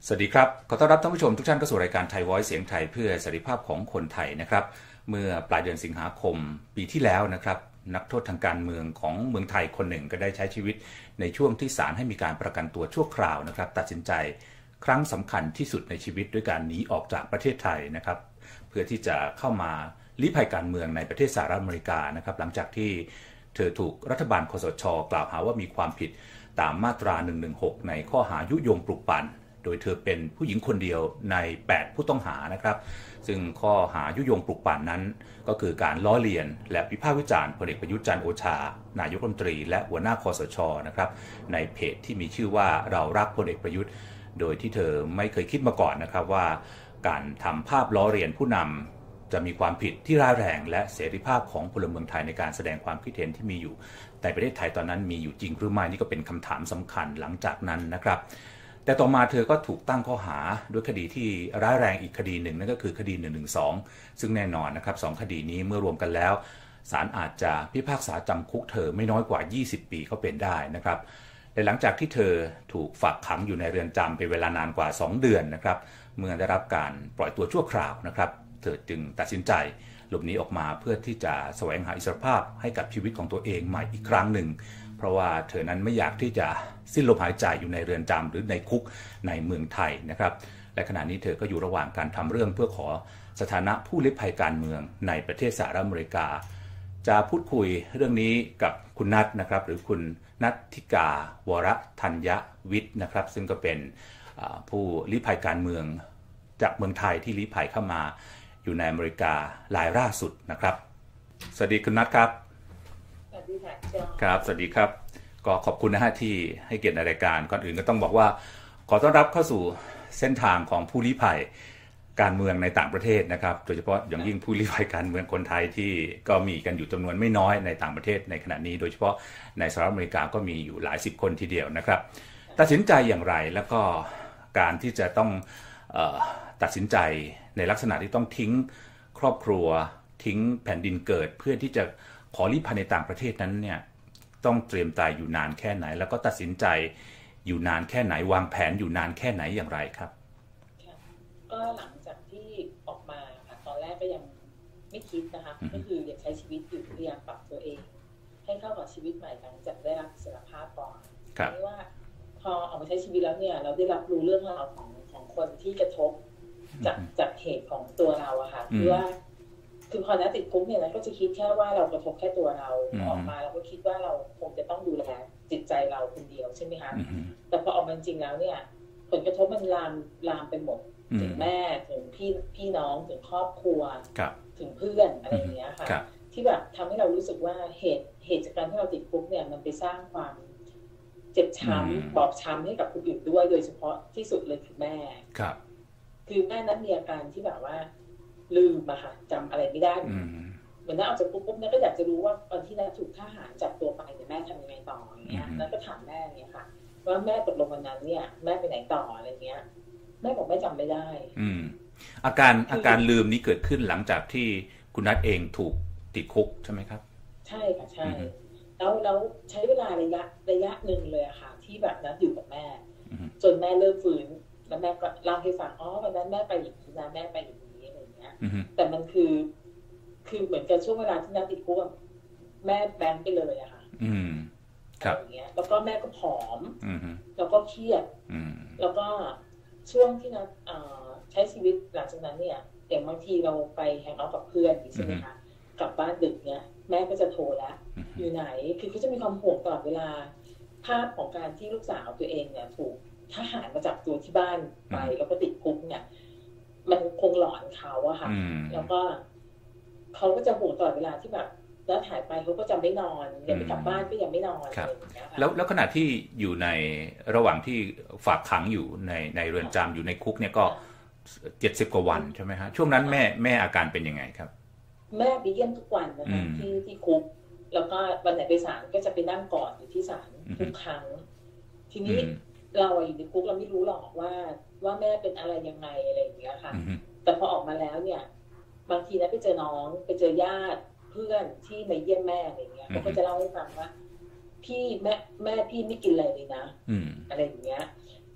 สวัสดีครับขอต้อนรับท่านผู้ชมทุกท่านเข้าสู่รายการไทย Voice เสียงไทยเพื่อเสรีภาพของคนไทยนะครับเมื่อปลายเดือนสิงหาคมปีที่แล้วนะครับนักโทษทางการเมืองของเมืองไทยคนหนึ่งก็ได้ใช้ชีวิตในช่วงที่ศาลให้มีการประกันตัวชั่วคราวนะครับตัดสินใจครั้งสำคัญที่สุดในชีวิตด้วยการหนีออกจากประเทศไทยนะครับเพื่อที่จะเข้ามาลี้ภัยการเมืองในประเทศสหรัฐอเมริกานะครับหลังจากที่เธอถูกรัฐบาลคสช.กล่าวหาว่ามีความผิดตามมาตรา116ในข้อหายุยงปลุกปั่นโดยเธอเป็นผู้หญิงคนเดียวใน8ผู้ต้องหานะครับซึ่งข้อหายุยงปลุกปั่นนั้นก็คือการล้อเลียนและวิพากษ์วิจารณ์พลเอกประยุทธ์จันทร์โอชานายกรัฐมนตรีและหัวหน้าคสช.นะครับในเพจที่มีชื่อว่าเรารักพลเอกประยุทธ์โดยที่เธอไม่เคยคิดมาก่อนนะครับว่าการทำภาพล้อเลียนผู้นำจะมีความผิดที่ร้ายแรงและเสรีภาพของพลเมืองไทยในการแสดงความคิดเห็นที่มีอยู่ในประเทศไทยตอนนั้นมีอยู่จริงหรือไม่นี่ก็เป็นคำถามสำคัญหลังจากนั้นนะครับแต่ต่อมาเธอก็ถูกตั้งข้อหาด้วยคดีที่ร้ายแรงอีกคดีหนึ่งนั่นก็คือคดี112ซึ่งแน่นอนนะครับ2คดีนี้เมื่อรวมกันแล้วศาลอาจจะพิพากษาจำคุกเธอไม่น้อยกว่า20ปีก็เป็นได้นะครับและหลังจากที่เธอถูกฝากขังอยู่ในเรือนจำเป็นเวลานานกว่า2เดือนนะครับเมื่อได้รับการปล่อยตัวชั่วคราวนะครับเธอจึงตัดสินใจหลบหนีออกมาเพื่อที่จะแสวงหาอิสรภาพให้กับชีวิตของตัวเองใหม่อีกครั้งหนึ่งเพราะว่าเธอนั้นไม่อยากที่จะสิ้นลมหายใจอยู่ในเรือนจำหรือในคุกในเมืองไทยนะครับและขณะนี้เธอก็อยู่ระหว่างการทำเรื่องเพื่อขอสถานะผู้ลี้ภัยการเมืองในประเทศสหรัฐอเมริกาจะพูดคุยเรื่องนี้กับคุณนัทนะครับหรือคุณนัทธิกาวรธัญวิทย์นะครับซึ่งก็เป็นผู้ลี้ภัยการเมืองจากเมืองไทยที่ลี้ภัยเข้ามาอยู่ในอเมริการายล่าสุดนะครับสวัสดีคุณนัทครับสวัสดีค่ะครับสวัสดีครับก็ขอบคุณนะฮะที่ให้เกียรติในรายการก่อนอื่นก็ต้องบอกว่าขอต้อนรับเข้าสู่เส้นทางของผู้ลี้ภัยการเมืองในต่างประเทศนะครับโดยเฉพาะอย่างยิ่งผู้ลี้ภัยการเมืองคนไทยที่ก็มีกันอยู่จำนวนไม่น้อยในต่างประเทศในขณะนี้โดยเฉพาะในสหรัฐอเมริกาก็มีอยู่หลาย10คนทีเดียวนะครับตัดสินใจอย่างไรแล้วก็การที่จะต้องตัดสินใจในลักษณะที่ต้องทิ้งครอบครัวทิ้งแผ่นดินเกิดเพื่อที่จะขอลี้ภัยในต่างประเทศนั้นเนี่ยต้องเตรียมใจอยู่นานแค่ไหนแล้วก็ตัดสินใจอยู่นานแค่ไหนวางแผนอยู่นานแค่ไหนอย่างไรครับก็หลังจากที่ออกมาค่ะตอนแรกก็ยังไม่คิดนะคะก็คืออยากใช้ชีวิตอยู่พยายามปรับตัวเองให้เข้ากับชีวิตใหม่หลังจากได้รับอิสรภาพก่อนเพราะว่าพอออกมาใช้ชีวิตแล้วเนี่ยเราได้รับรู้เรื่องราวของคนที่กระทบจากเหตุของตัวเราอะค่ะคือว่าคือพอติดคุกเนี่ยเราก็จะคิดแค่ว่าเรากระทบแค่ตัวเราออกมาเราก็คิดว่าเราคงจะต้องดูแลจิตใจเราคนเดียวใช่ไหมคะแต่พอออกมาจริงแล้วเนี่ยผลกระทบมันลามไปหมดถึงแม่ถึงพี่น้องถึงครอบครัวถึงเพื่อนอะไรอย่างเงี้ยค่ะที่แบบทำให้เรารู้สึกว่าเหตุจากการที่เราติดคุกเนี่ยมันไปสร้างความเจ็บช้ำบอบช้ำให้กับคนอื่นด้วยโดยเฉพาะที่สุดเลยคือแม่คือแม่นั้นมีอาการที่แบบว่าลืมอะค่ะจำอะไรไม่ได้เหมือนนั้นออกจากปุ๊บนั้นก็อยากจะรู้ว่าตอนที่นั้นถูกทหารจับตัวไปเนี่ยแม่ทำยังไงต่ออย่างเงี้ยนั้นก็ถามแม่เนี่ยค่ะว่าแม่ตกลงวันนั้นเนี่ยแม่ไปไหนต่ออะไรเงี้ยแม่บอกแม่จำไม่ได้อาการลืมนี้เกิดขึ้นหลังจากที่คุณนัทเองถูกติดคุกใช่ไหมครับใช่ค่ะใช่แล้วใช้เวลาระยะหนึ่งเลยอะค่ะที่แบบนัทอยู่กับแม่จนแม่เริ่มฟื้นแล้วแม่ก็เล่าให้ฟังวันนั้นแม่ไปอย่างนี้นะแม่ไปอย่างนี้อะไรเงี้ยแต่มันคือเหมือนกับช่วงเวลาที่นัทติดคุกแม่แบนไปเลยอะค่ะครับอย่างเงี้ยแล้วก็แม่ก็ผอมแล้วก็เครียดแล้วก็ช่วงที่นัทใช้ชีวิตหลังจากนั้นเนี่ยอย่างบางทีเราไปแฮงเอาท์กับเพื่อนใช่ไหมคะกลับบ้านดึกเนี่ยแม่ก็จะโทรแล้วอยู่ไหนคือเขาจะมีความห่วงตลอดเวลาภาพของการที่ลูกสาวตัวเองเนี่ยถูกทหารมาจับตัวที่บ้านไปแล้วก็ติดคุกเนี่ยมันคงหลอนเขาอะค่ะแล้วก็เขาก็จะห่วงตลอดเวลาที่แบบแล้วถ่ายไปเขาก็จะไม่นอนยังไม่กลับบ้านก็ยังไม่นอนอะไรอย่างเงี้ยค่ะแล้วขณะที่อยู่ในระหว่างที่ฝากขังอยู่ในเรือนจำอยู่ในคุกเนี่ยก็70 กว่าวันใช่ไหมฮะช่วงนั้นแม่อาการเป็นยังไงครับแม่ไปเยี่ยมทุกวันนะคะที่คุกแล้วก็วันไหนไปศาลก็จะไปนั่งกอดอยู่ที่ศาลทุกครั้งทีนี้เราอยู่ในคุกเราไม่รู้หรอกว่าแม่เป็นอะไรยังไงอะไรอย่างเงี้ยค่ะแต่พอออกมาแล้วเนี่ยบางทีนะไปเจอน้องไปเจอญาติเพื่อนที่มาเยี่ยมแม่อะไรเงี้ยเขาก็จะเล่าให้ฟังว่าพี่แม่พี่ไม่กินอะไรเลยนะอะไรอย่างเงี้ย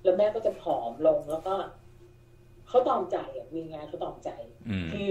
แล้วแม่ก็จะผอมลงแล้วก็เขาตอมใจมีงานเขาตอมใจคือ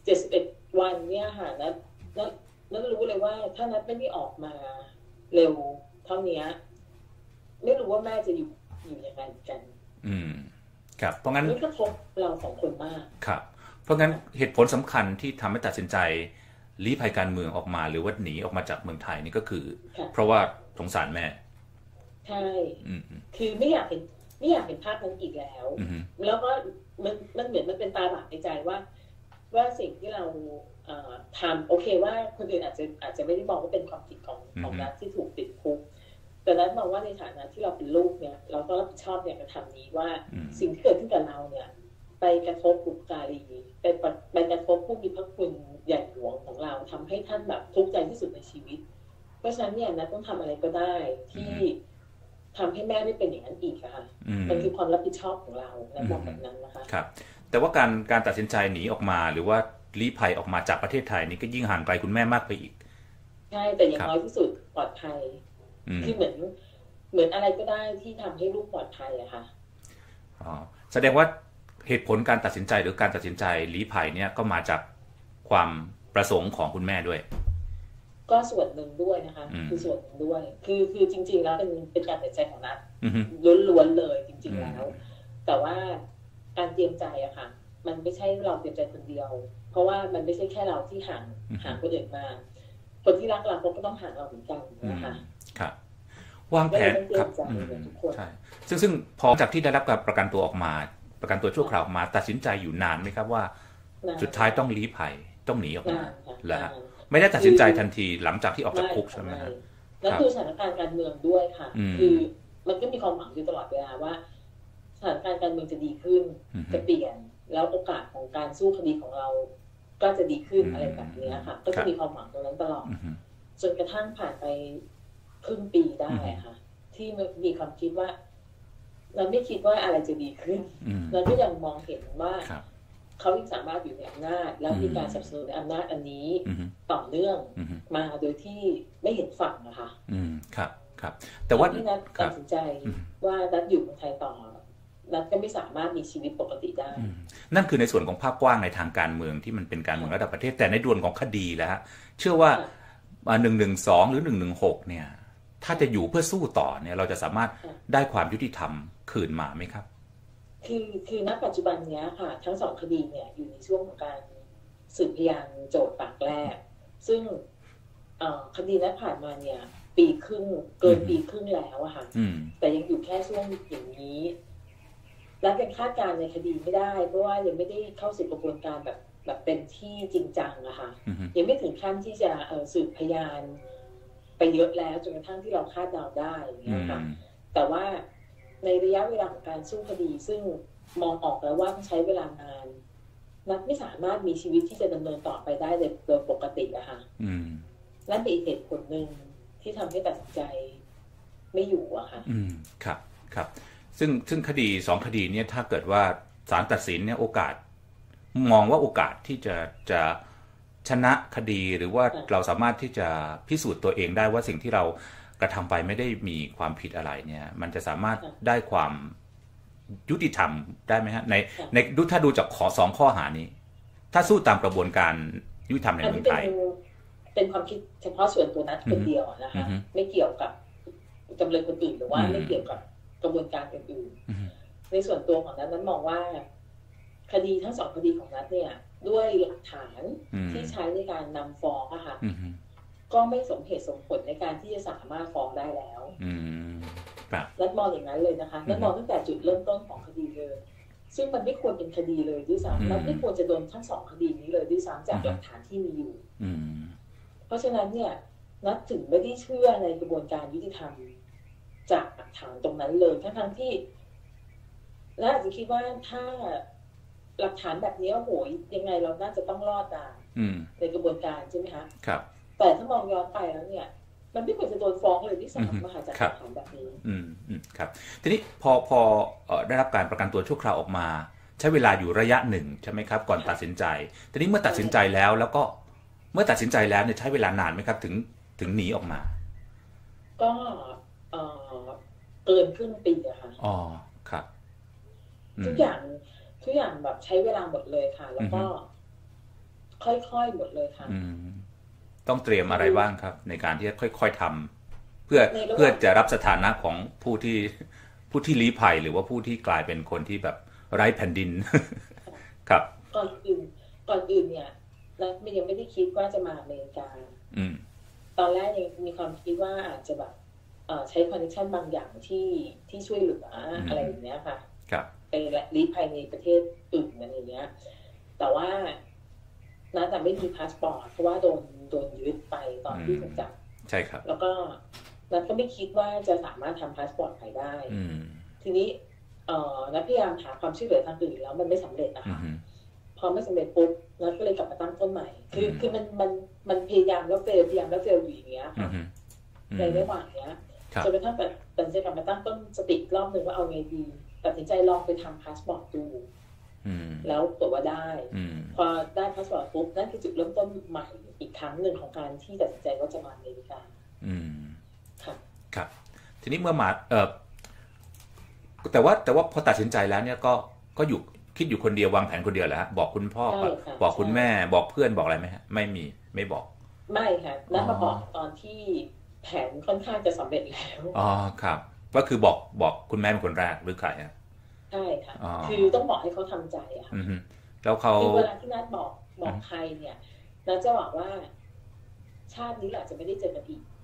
71 วันเนี่ยค่ะนัทรู้เลยว่าถ้านัทไม่ได้ออกมาเร็วเท่านี้ไม่รู้ว่าแม่จะอยู่ยังไงกันครับเพราะงั้นนี่กระทบเรา2 คนมากครับเพราะงั้นเหตุผลสำคัญที่ทำให้ตัดสินใจลี้ภัยการเมืองออกมาหรือว่าหนีออกมาจากเมืองไทยนี่ก็คือเพราะว่าสงสารแม่ใช่คือไม่อยากเห็นภาพนั้นอีกแล้วแล้วก็มันเหมือนมันเป็นตาบาปในใจว่าสิ่งที่เราทำโอเคว่าคนอื่นอาจจะไม่ได้มองว่าเป็นความผิดของนัทที่ถูกติดคุกแต่นัทมองว่าในฐานะที่เราเป็นลูกเนี่ยเราต้องรับผิดชอบในการกระทำนี้ว่าสิ่งที่เกิดขึ้นกับเราเนี่ยไปกระทบบุพการีไปกระทบผู้มีพระคุณใหญ่หลวงของเราทำให้ท่านแบบทุกข์ใจที่สุดในชีวิตเพราะฉะนั้นเนี่ยนัทต้องทำอะไรก็ได้ที่ทำให้แม่ไม่เป็นอย่างนั้นอีกค่ะมันคือความรับผิดชอบของเรานัทมองแบบนั้นนะคะครับแต่ว่าการตัดสินใจหนีออกมาหรือว่าลี้ภัยออกมาจากประเทศไทยนี่ก็ยิ่งห่างไกลคุณแม่มากไปอีกใช่แต่อย่างน้อยที่สุดปลอดภัยคือเหมือนอะไรก็ได้ที่ทำให้ลูกปลอดภัยอะค่ะแสดงว่าเหตุผลการตัดสินใจหรือการตัดสินใจลี้ภัยเนี่ยก็มาจากความประสงค์ของคุณแม่ด้วยก็ส่วนหนึ่งด้วยนะคะคือส่วนหนึ่งด้วยคือจริงๆแล้วเป็นการตัดสินใจของนัทล้วนๆเลยจริงๆแล้วแต่ว่าการเตรียมใจอะค่ะมันไม่ใช่เราเตรียมใจคนเดียวเพราะว่ามันไม่ใช่แค่เราที่ห่างคนอื่นมาคนที่รักเราก็ต้องห่างเราเหมือนกันนะคะครับวางแผนครับใช่ซึ่งพอจากที่ได้รับการประกันตัวออกมาประกันตัวชั่วคราวออกมาตัดสินใจอยู่นานไหมครับว่าสุดท้ายต้องลี้ภัยต้องหนีออกมาแล้วไม่ได้ตัดสินใจทันทีหลังจากที่ออกจากคุกใช่ไหมครับนั่นคือสถานการณ์การเมืองด้วยค่ะคือมันก็มีความหวังอยู่ตลอดเวลาว่าสถานการณ์การเมืองจะดีขึ้นจะเปลี่ยนแล้วโอกาสของการสู้คดีของเราก็จะดีขึ้นอะไรแบบนี้ค่ะก็จะมีความหวังตรงนั้นตลอดจนกระทั่งผ่านไปครึ่งปีได้ค่ะที่มีความคิดว่าเราไม่คิดว่าอะไรจะดีขึ้นเราก็ยังมองเห็นว่าเขายังสามารถอยู่ในอำนาจแล้วมีการสนับสนุนในอำนาจอันนี้ต่อเนื่องมาโดยที่ไม่เห็นฝั่งนะคะครับแต่ว่าที่นัทตัดสินใจว่านัทอยู่เมืองไทยต่อนัทก็ไม่สามารถมีชีวิตปกติได้นั่นคือในส่วนของภาพกว้างในทางการเมืองที่มันเป็นการเมืองระดับประเทศแต่ในส่วนของคดีแล้วฮะเชื่อว่า112หรือ116เนี่ยถ้าจะอยู่เพื่อสู้ต่อเนี่ยเราจะสามารถได้ความยุติธรรมคืนมาไหมครับคือณปัจจุบันเนี้ยค่ะทั้ง2คดีเนี่ยอยู่ในช่วงของการสืบพยานโจทย์ปากแรกซึ่งคดีนั้นผ่านมาเนี่ยปีครึ่งเกินปีครึ่งแล้วอะค่ะแต่ยังอยู่แค่ช่วงอย่างนี้และยังคาดการณ์ในคดีไม่ได้เพราะว่ายังไม่ได้เข้าสู่กระบวนการแบบเต็มที่จริงจังอะค่ะยังไม่ถึงขั้นที่จะสืบพยานไปเยอะแล้วจนกระทั่งที่เราคาดเดาได้อย่างเงี้ยค่ะแต่ว่าในระยะเวลาของการสู้คดีซึ่งมองออกแล้วว่าต้องใช้เวลานานนัทไม่สามารถมีชีวิตที่จะดำเนินต่อไปได้โดยปกติอะค่ะนั่นเป็นเหตุผลหนึ่งที่ทำให้ตัดสินใจไม่อยู่อะค่ะครับซึ่งคดี2คดีเนี่ยถ้าเกิดว่าศาลตัดสินเนี่ยโอกาสมองว่าโอกาสที่จะชนะคดีหรือว่าเราสามารถที่จะพิสูจน์ตัวเองได้ว่าสิ่งที่เรากระทำไปไม่ได้มีความผิดอะไรเนี่ยมันจะสามารถได้ความยุติธรรมได้ไหมฮะในถ้าดูจาก2ข้อหานี้ถ้าสู้ตามกระบวนการยุติธรรมในเมืองไทยเป็นความคิดเฉพาะส่วนตัวนัทคนเดียวนะคะไม่เกี่ยวกับจำเลยคนอื่นหรือว่าไม่เกี่ยวกับกระบวนการอื่นในส่วนตัวของนัทนั้นมองว่าคดีทั้ง2คดีของนัทเนี่ยด้วยหลักฐานที่ใช้ในการนำฟ้องอะค่ะก็ไม่สมเหตุสมผลในการที่จะสามารถฟ้องได้แล้วนัทมองอย่างนั้นเลยนะคะนัทมองตั้งแต่จุดเริ่มต้นของคดีเลยซึ่งมันไม่ควรเป็นคดีเลยด้วยซ้ำนัทไม่ควรจะโดนทั้ง2คดีนี้เลยด้วยซ้ำจากหลักฐานที่มีอยู่เพราะฉะนั้นเนี่ยนัทถึงไม่ได้เชื่อในกระบวนการยุติธรรมจากหลักฐานตรงนั้นเลยทั้งที่และอาจจะคิดว่าถ้าหลักฐานแบบนี้โอ้โหยังไงเราน่าจะต้องรอดได้ในกระบวนการใช่ไหมคะครับแต่ถ้ามองย้อนไปแล้วเนี่ยมันไม่ควรจะโดนฟ้องเลยที่สามารถจากหลักฐานแบบนี้ครับทีนี้พอได้รับการประกันตัวชั่วคราวออกมาใช้เวลาอยู่ระยะหนึ่งใช่ไหมครับก่อนตัดสินใจทีนี้เมื่อตัดสินใจแล้วก็เมื่อตัดสินใจแล้วเนี่ยใช้เวลานานไหมครับถึงหนีออกมาก็เกินครึ่งปีอะค่ะครับทุกอย่างแบบใช้เวลาหมดเลยค่ะแล้วก็ค่อยๆหมดเลยค่ะต้องเตรียมอะไรบ้างครับในการที่จะค่อยๆทำเพื่อจะรับสถานะของผู้ที่ลี้ภัยหรือว่าผู้ที่กลายเป็นคนที่แบบไร้แผ่นดินครับก่อนอื่นเนี่ยนัทยังไม่ได้คิดว่าจะมาอเมริกาตอนแรกยังมีความคิดว่าอาจจะแบบใช้คอนเนคชั่นบางอย่างที่ช่วยเหลืออะไรอย่างเงี้ยค่ะไปลี้ภัยในประเทศอื่นอะไรเงี้ยแต่ว่านัทไม่มีพาสปอร์ตเพราะว่าโดนยึดไปตอนที่ถูกจับใช่ครับแล้วก็นัทก็ไม่คิดว่าจะสามารถทำพาสปอร์ตไปได้ทีนี้นัทพยายามหาความช่วยเหลือทางอื่นแล้วมันไม่สำเร็จนะคะพอไม่สำเร็จปุ๊บนัทก็เลยกลับมาตั้งต้นใหม่คือมันพยายามแล้วเฟลอยู่อย่างเงี้ยค่ะในระหว่างเนี้ยจนกระทั่งตัดสินใจกลับมาตั้งต้นสติรอบนึงว่าเอาไงดีตัดสินใจลองไปทำพาสปอร์ตดูแล้วตรวจว่าได้พอได้พาสปอร์ตปุ๊บนั่นคือจุดเริ่มต้นใหม่อีกครั้งหนึ่งของการที่ตัดสินใจว่าจะมาอเมริกาค่ะครับทีนี้เมื่อมาแต่ว่าพอตัดสินใจแล้วเนี่ยก็อยู่คิดอยู่คนเดียววางแผนคนเดียวแหละบอกคุณพ่อบอกคุณแม่บอกเพื่อนบอกอะไรไหมฮะไม่บอกไม่ค่ะนั่นมาบอกตอนที่แผนค่อนข้างจะสำเร็จแล้วอ๋อครับก็คือบอกคุณแม่เป็นคนแรกหรือใครฮะใช่ค่ะคือต้องบอกให้เขาทำใจอะค่ะแล้วเขาคือเวลาที่นัดบอกใครเนี่ยนัดจะบอกว่าชาตินี้แหละจะไม่ได้เจอกันอีก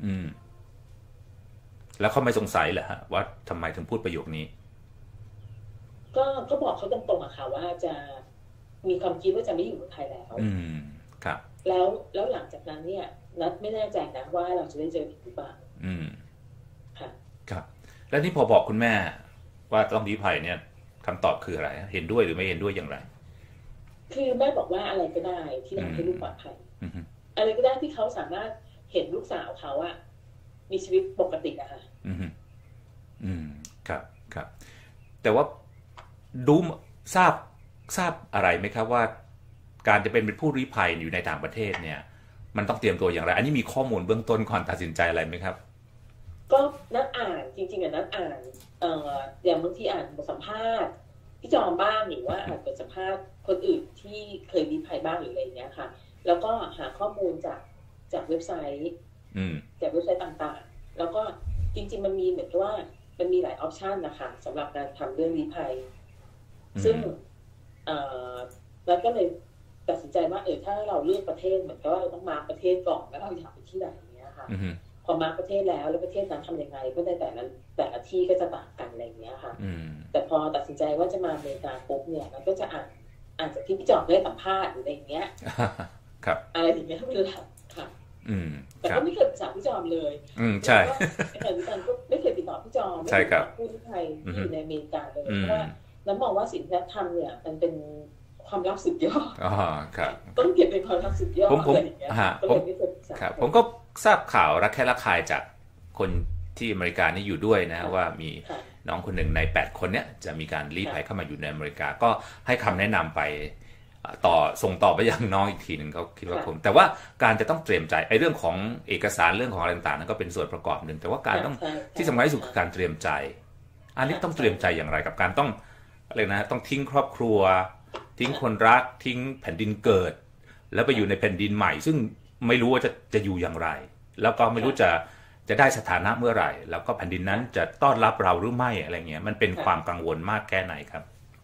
แล้วเขาไม่สงสัยเหรอฮะว่าทำไมถึงพูดประโยคนี้ก็บอกเขาตรงๆอะค่ะว่าจะมีความคิดว่าจะไม่อยู่เมืองไทยแล้วครับแล้วหลังจากนั้นเนี่ยนัดไม่แน่ใจนะว่าเราจะได้เจออีกหรือเปล่าค่ะครับแล้วที่พอบอกคุณแม่ว่าต้องลี้ภัยเนี่ยคำตอบคืออะไรเห็นด้วยหรือไม่เห็นด้วยอย่างไรคือแม่บอกว่าอะไรก็ได้ที่ทำให้ลูกปลอดภัยอะไรก็ได้ที่เขาสามารถเห็นลูกสาวเขาอะมีชีวิตปกติอะค่ะครับแต่ว่าดูทราบอะไรไหมครับว่าการจะเป็นผู้ลี้ภัยอยู่ในต่างประเทศเนี่ยมันต้องเตรียมตัวอย่างไรอันนี้มีข้อมูลเบื้องต้นก่อนตัดสินใจอะไรไหมครับก็นัดอ่านจริงๆนัดอ่านอย่างบางทีอ่านบทสัมภาษณ์พี่จอมบ้างหรือว่าอ่านบทสัมภาษณ์คนอื่นที่เคยลี้ภัยบ้างหรืออะไรอย่างเงี้ยค่ะแล้วก็หาข้อมูลจากเว็บไซต์จากเว็บไซต์ต่างๆแล้วก็จริงๆมันมีเหมือนกับว่ามันมีหลายออปชันนะคะสำหรับการทำเรื่องลี้ภัยซึ่งแล้วก็เลยตัดสินใจว่าถ้าเราเลือกประเทศเหมือนกับว่าเราต้องมาประเทศก่อนแล้วเราอยากไปที่ไหนอย่างเงี้ยค่ะพอมาประเทศแล้วประเทศนั้นทำยังไงก็ได้แต่ละที่ก็จะต่างกันอะไรอย่างเงี้ยค่ะแต่พอตัดสินใจว่าจะมาอเมริกาปุ๊บเนี่ยเราก็จะอ่านจากที่พี่จอมได้สัมภาษณ์หรืออะไรอย่างเงี้ยอะไรอย่างเงี้ยเป็นหลักค่ะแต่ก็ไม่เคยปรึกษาพี่จอมเลยใช่แต่พี่จอมก็ไม่เคยติดต่อพี่จอมไม่เคยติดต่อผู้ที่ไทยที่อยู่ในอเมริกาเลยเพราะว่าแล้วมองว่าสิ่งที่ทำเนี่ยมันเป็นความลับสุดยอดต้องเก็บเป็นความลับสุดยอดอะไรอย่างเงี้ยผมก็ทราบข่าวระแคะระคายจากคนที่อเมริกานี่อยู่ด้วยนะว่ามีน้องคนหนึ่งใน8คนเนี้ยจะมีการลี้ภัยเข้ามาอยู่ในอเมริกาก็ให้คำแนะนำไปส่งต่อไปยังน้องอีกทีหนึ่งเขาคิดว่าแต่ว่าการจะต้องเตรียมใจไอ้เรื่องของเอกสารเรื่องของอะไรต่างๆนั้นก็เป็นส่วนประกอบหนึ่งแต่ว่าการต้องที่สำคัญที่สุดคือการเตรียมใจอันนี้ต้องเตรียมใจอย่างไรกับการต้องอะไรนะต้องทิ้งครอบครัวทิ้งคนรักทิ้งแผ่นดินเกิดแล้วไปอยู่ในแผ่นดินใหม่ซึ่งไม่รู้ว่าจะอยู่อย่างไรแล้วก็ไม่รู้จะได้สถานะเมื่อไหร่แล้วก็แผ่นดินนั้นจะต้อนรับเราหรือไม่อะไรเงี้ยมันเป็นความกังวลมากแค่ไหนครับ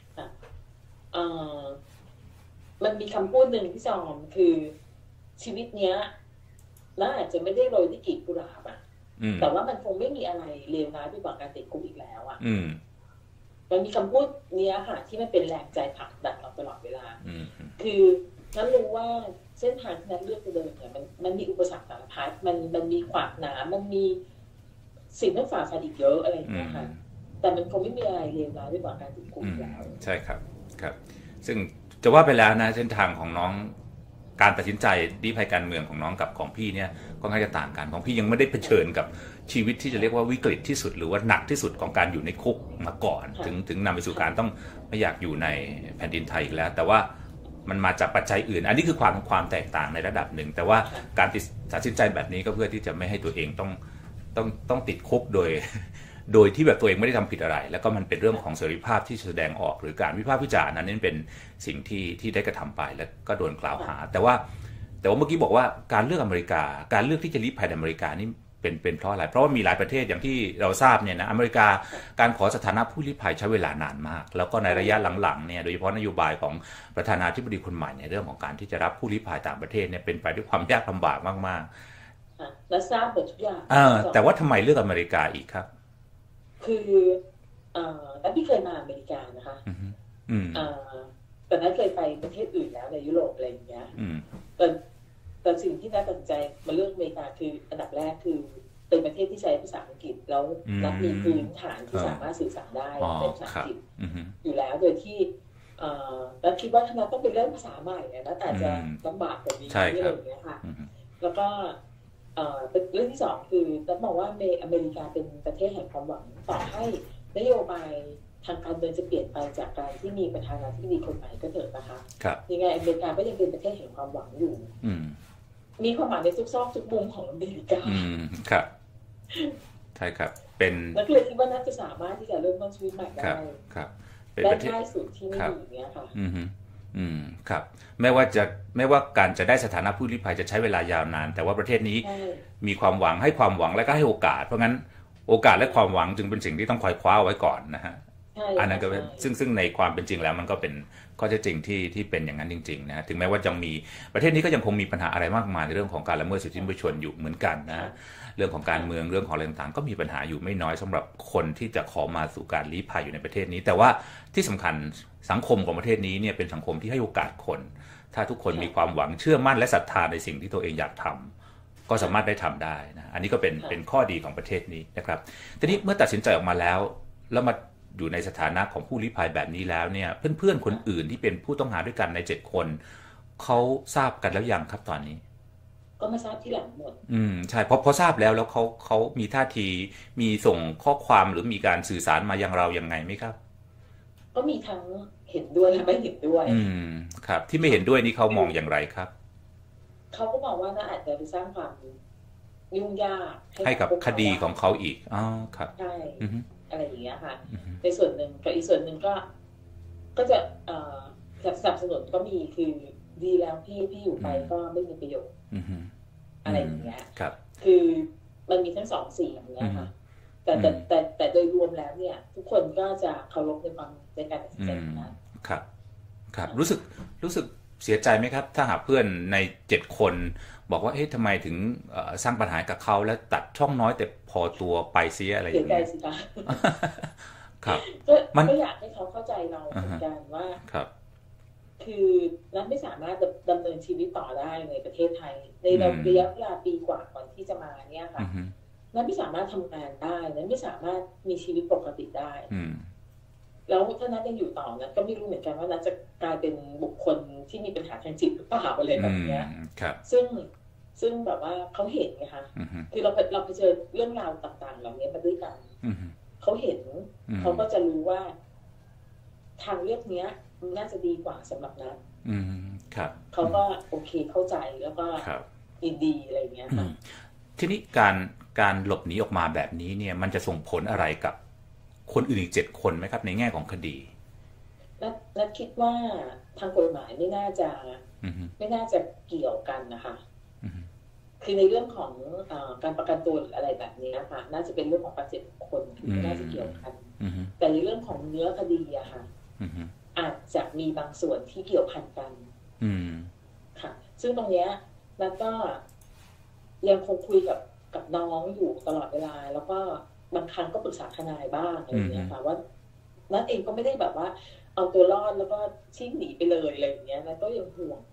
มันมีคำพูดหนึ่งพี่จอมคือชีวิตเนี้ยน่าอาจจะไม่ได้โรยด้วยกลีบกุหลาบอะแต่ว่ามันคงไม่มีอะไรเลวร้ายไปกว่าการติดคุกอีกแล้วอะมันมีคำพูดเนี้ยค่ะที่มันเป็นแรงใจผลักดันเราตลอดเวลาคือนั้นรู้ว่าเส้นทางที่นัดเลือกจะเดินเนี่ยมันมีอุปสรรคสารพัดมันมีขวากหนามมันมีสิ่งต้องฝ่าฟันอีกเยอะอะไรอย่างเงี้ยค่ะแต่มันคงไม่มีอะไรเลวร้ายไปกว่าการติดคุกแล้วใช่ครับซึ่งจะว่าไปแล้วนะเส้นทางของน้องการตัดสินใจลี้ภัยการเมืองของน้องกับของพี่เนี่ยก็น่าจะต่างกันของพี่ยังไม่ได้เผชิญกับชีวิตที่จะเรียกว่าวิกฤตที่สุดหรือว่าหนักที่สุดของการอยู่ในคุกมาก่อนถึงนำไปสู่การต้องไม่อยากอยู่ในแผ่นดินไทยอีกแล้วแต่ว่ามันมาจากปัจจัยอื่นอันนี้คือความแตกต่างในระดับหนึ่งแต่ว่าการตัดสินใจแบบนี้ก็เพื่อที่จะไม่ให้ตัวเองต้องติดคุกโโดยที่แบบตัวเองไม่ได้ทำผิดอะไรแล้วก็มันเป็นเรื่องของเสรีภาพที่แสดงออกหรือการวิพากษ์วิจารณ์นั้นเป็นสิ่งที่ได้กระทำไปแล้วก็โดนกล่าวหาแต่ว่าเมื่อกี้บอกว่าการเลือกอเมริกาการเลือกที่จะลี้ภัยในอเมริกานี่เป็นเพราะอะไรเพราะว่ามีหลายประเทศอย่างที่เราทราบเนี่ยนะอเมริกาการขอสถานะผู้ลี้ภัยใช้เวลานานมากแล้วก็ในระยะหลังๆเนี่ยโดยเฉพาะนโยบายของประธานาธิบดีคนใหม่ในเรื่องของการที่จะรับผู้ลี้ภัยต่างประเทศเนี่ยเป็นไปด้วยความยากลำบากมากๆและทราบหมดทุกอย่างแต่ว่าทำไมเลือกอเมริกาอีกครับคือแล้วพี่เคยมาอเมริกานะคะแต่นั้นเคยไปประเทศอื่นแล้วในยุโรปอะไรอย่างเงี้ยแต่สิ่งที่น่าสนใจมาเลือกอเมริกาคืออันดับแรกคือเป็นประเทศที่ใช้ภาษาอังกฤษแล้วมีพื้นฐานที่สามารถสื่อสารได้ในภาษาอังกฤษอยู่แล้วโดยที่แล้วคิดว่าถ้าเราต้องไปเริ่มภาษาใหม่เนี่ยอาจจะลำบากกว่านี้อะไรอย่างเงี้ยค่ะแล้วก็เรื่องที่สองคือต้องบอกว่าอเมริกาเป็นประเทศแห่งความหวังต่อให้นโยบายทางการเมืองจะเปลี่ยนไปจากการที่มีประธานาธิบดีคนใหม่ก็เถอะนะคะยังไงอเมริกาก็ยังเป็นประเทศแห่งความหวังอยู่มีความหวังในทุกซอกทุกมุมของอเมริกาครับใช่ครับเป็นแล้วก็เลยคิดว่าน่าจะสามารถที่จะเริ่มต้นชีวิตใหม่ได้ได้ง่ายสุดที่ไม่มีอย่างเงี้ยค่ะครับไม่ว่าการจะได้สถานะผู้ลี้ภัยจะใช้เวลายาวนานแต่ว่าประเทศนี้มีความหวังให้ความหวังและก็ให้โอกาสเพราะงั้นโอกาสและความหวังจึงเป็นสิ่งที่ต้องคอยคว้าไว้ก่อนนะฮะอันนั้นก็เป็นซึ่งในความเป็นจริงแล้วมันก็เป็นข้อเท็จจริงที่เป็นอย่างนั้นจริงๆนะถึงแม้ว่ายังมีประเทศนี้ก็ยังคงมีปัญหาอะไรมากมายในเรื่องของการละเมิดสิทธิมนุษยชนอยู่เหมือนกันนะเรื่องของการเมืองเรื่องของอะไรต่างๆก็มีปัญหาอยู่ไม่น้อยสำหรับคนที่จะขอมาสู่การลี้ภัยอยู่ในประเทศนี้แต่ว่าที่สำคัญสังคมของประเทศนี้เนี่ยเป็นสังคมที่ให้โอกาสคนถ้าทุกคนมีความหวังเชื่อมั่นและศรัทธาในสิ่งที่ตัวเองอยากทำก็สามารถได้ทำได้นะอันนี้ก็เป็นข้อดีของประเทศนี้นะครับทีนี้เมื่อตัดสินใจออกมาแล้วมาอยู่ในสถานะของผู้ลี้ภัยแบบนี้แล้วเนี่ยเพื่อนๆคนอื่นที่เป็นผู้ต้องหาด้วยกันใน7คนเขาทราบกันแล้วยังครับตอนนี้ก็มาทราบที่หลังหมดใช่พอทราบแล้วเขามีท่าทีมีส่งข้อความหรือมีการสื่อสารมายังเรายังไงไหมครับก็มีทั้งเห็นด้วยและไม่เห็นด้วยครับที่ไม่เห็นด้วยนี่เขามองอย่างไรครับเขาก็มองว่าน่าอาจจะไปสร้างความยุ่งยากให้กับคดีของเขาอีกครับใช่อะไรอย่างเงี้ยค่ะในส่วนหนึ่งกับอีกส่วนหนึ่งก็จะสนับสนุนก็มีคือดีแล้วพี่อยู่ไปก็ไม่มีประโยชน์อะไรอย่างเงี้ยคือมันมีทั้งสองสิ่งอย่างเงี้ยค่ะแต่โดยรวมแล้วเนี่ยทุกคนก็จะเคารพในการตัดสินใจนะครับรู้สึกเสียใจไหมครับถ้าหากเพื่อนใน7คนบอกว่าทำไมถึงสร้างปัญหากับเขาแล้วตัดช่องน้อยแต่พอตัวไปเสียอะไรอย่างเงี้ยเสียใจสิคะครับก็อยากให้เขาเข้าใจเราเหมือนกันว่าคือนัทไม่สามารถดำเนินชีวิตต่อได้ในประเทศไทยในระยะเวลาปีกว่าก่อนที่จะมาเนี่ยค่ะนัทไม่สามารถทำงานได้นัทไม่สามารถมีชีวิตปกติได้แล้วถ้านัทยังอยู่ต่อนัทก็ไม่รู้เหมือนกันว่านัทจะกลายเป็นบุคคลที่มีปัญหาทางจิตหรือเปล่าอะไรแบบนี้ซึ่งแบบว่าเขาเห็นไงคะคือเราไปเจอเรื่องราวต่างๆเหล่านี้มาด้วยกันเขาเห็นเขาก็จะรู้ว่าทางเลือกเนี้ยน่าจะดีกว่าสำหรับนัทเขาก็โอเคเข้าใจแล้วก็ยินดีอะไรอย่างเงี้ยค่ะทีนี้การหลบหนีออกมาแบบนี้เนี่ยมันจะส่งผลอะไรกับคนอื่นอีก7คนไหมครับในแง่ของคดีนัทคิดว่าทางกฎหมายไม่น่าจะเกี่ยวกันนะคะคือในเรื่องของการประกันตัวอะไรแบบนี้นะคะน่าจะเป็นเรื่องของประเด็นคนที่น่าจะเกี่ยวกันแต่ในเรื่องของเนื้อคดีอะค่ะอาจจะมีบางส่วนที่เกี่ยวพันกันค่ะซึ่งตรงเนี้ยนัทก็ยังคงคุยกับน้องอยู่ตลอดเวลาแล้วก็บางครั้งก็ปรึกษาทนายบ้างอะไรอย่างเงี้ยค่ะว่านัทเองก็ไม่ได้แบบว่าเอาตัวรอดแล้วก็ชิ่งหนีไปเลยอะไรอย่างเงี้ยนัทก็ยังห่วง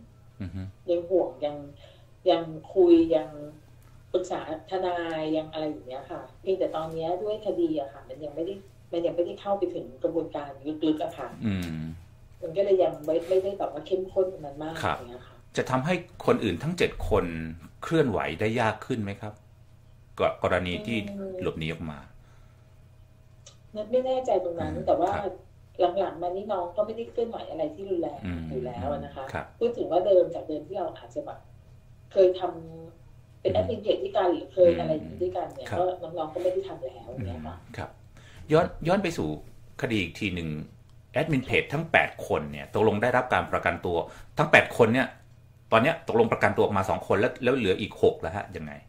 ยังคุยยังปรึกษาทนายยังอะไรอย่างเงี้ยค่ะเพียงแต่ตอนนี้ด้วยคดีอะค่ะมันยังไม่ได้เข้าไปถึงกระบวนการลึกๆอะค่ะมันก็เลยยังไม่ได้แบบว่าเข้มข้นนั้นมากอย่างเงี้ยค่ะจะทำให้คนอื่นทั้ง7คนเคลื่อนไหวได้ยากขึ้นไหมครับกรณีที่หลบหนีออกมานัทไม่แน่ใจตรงนั้นแต่ว่าหลังๆมานี้น้องก็ไม่ได้เคลื่อนไหวอะไรที่รุนแรงอยู่แล้วนะคะพูดถึงว่าจากเดิมที่เราอาจจะแบบเคยทำเป็นแอดมินเพจด้วยกันหรือเคยอะไรด้วยกันเนี่ยก็น้องๆก็ไม่ได้ทำแล้วเนี่ยค่ะย้อนไปสู่คดีอีกทีหนึ่งแอดมินเพจทั้ง8คนเนี่ยตกลงได้รับการประกันตัวทั้ง8คนเนี่ยตอนนี้ตกลงประกันตัวออกมา2คนแล้วเหลืออีก6แล้วฮะยังไง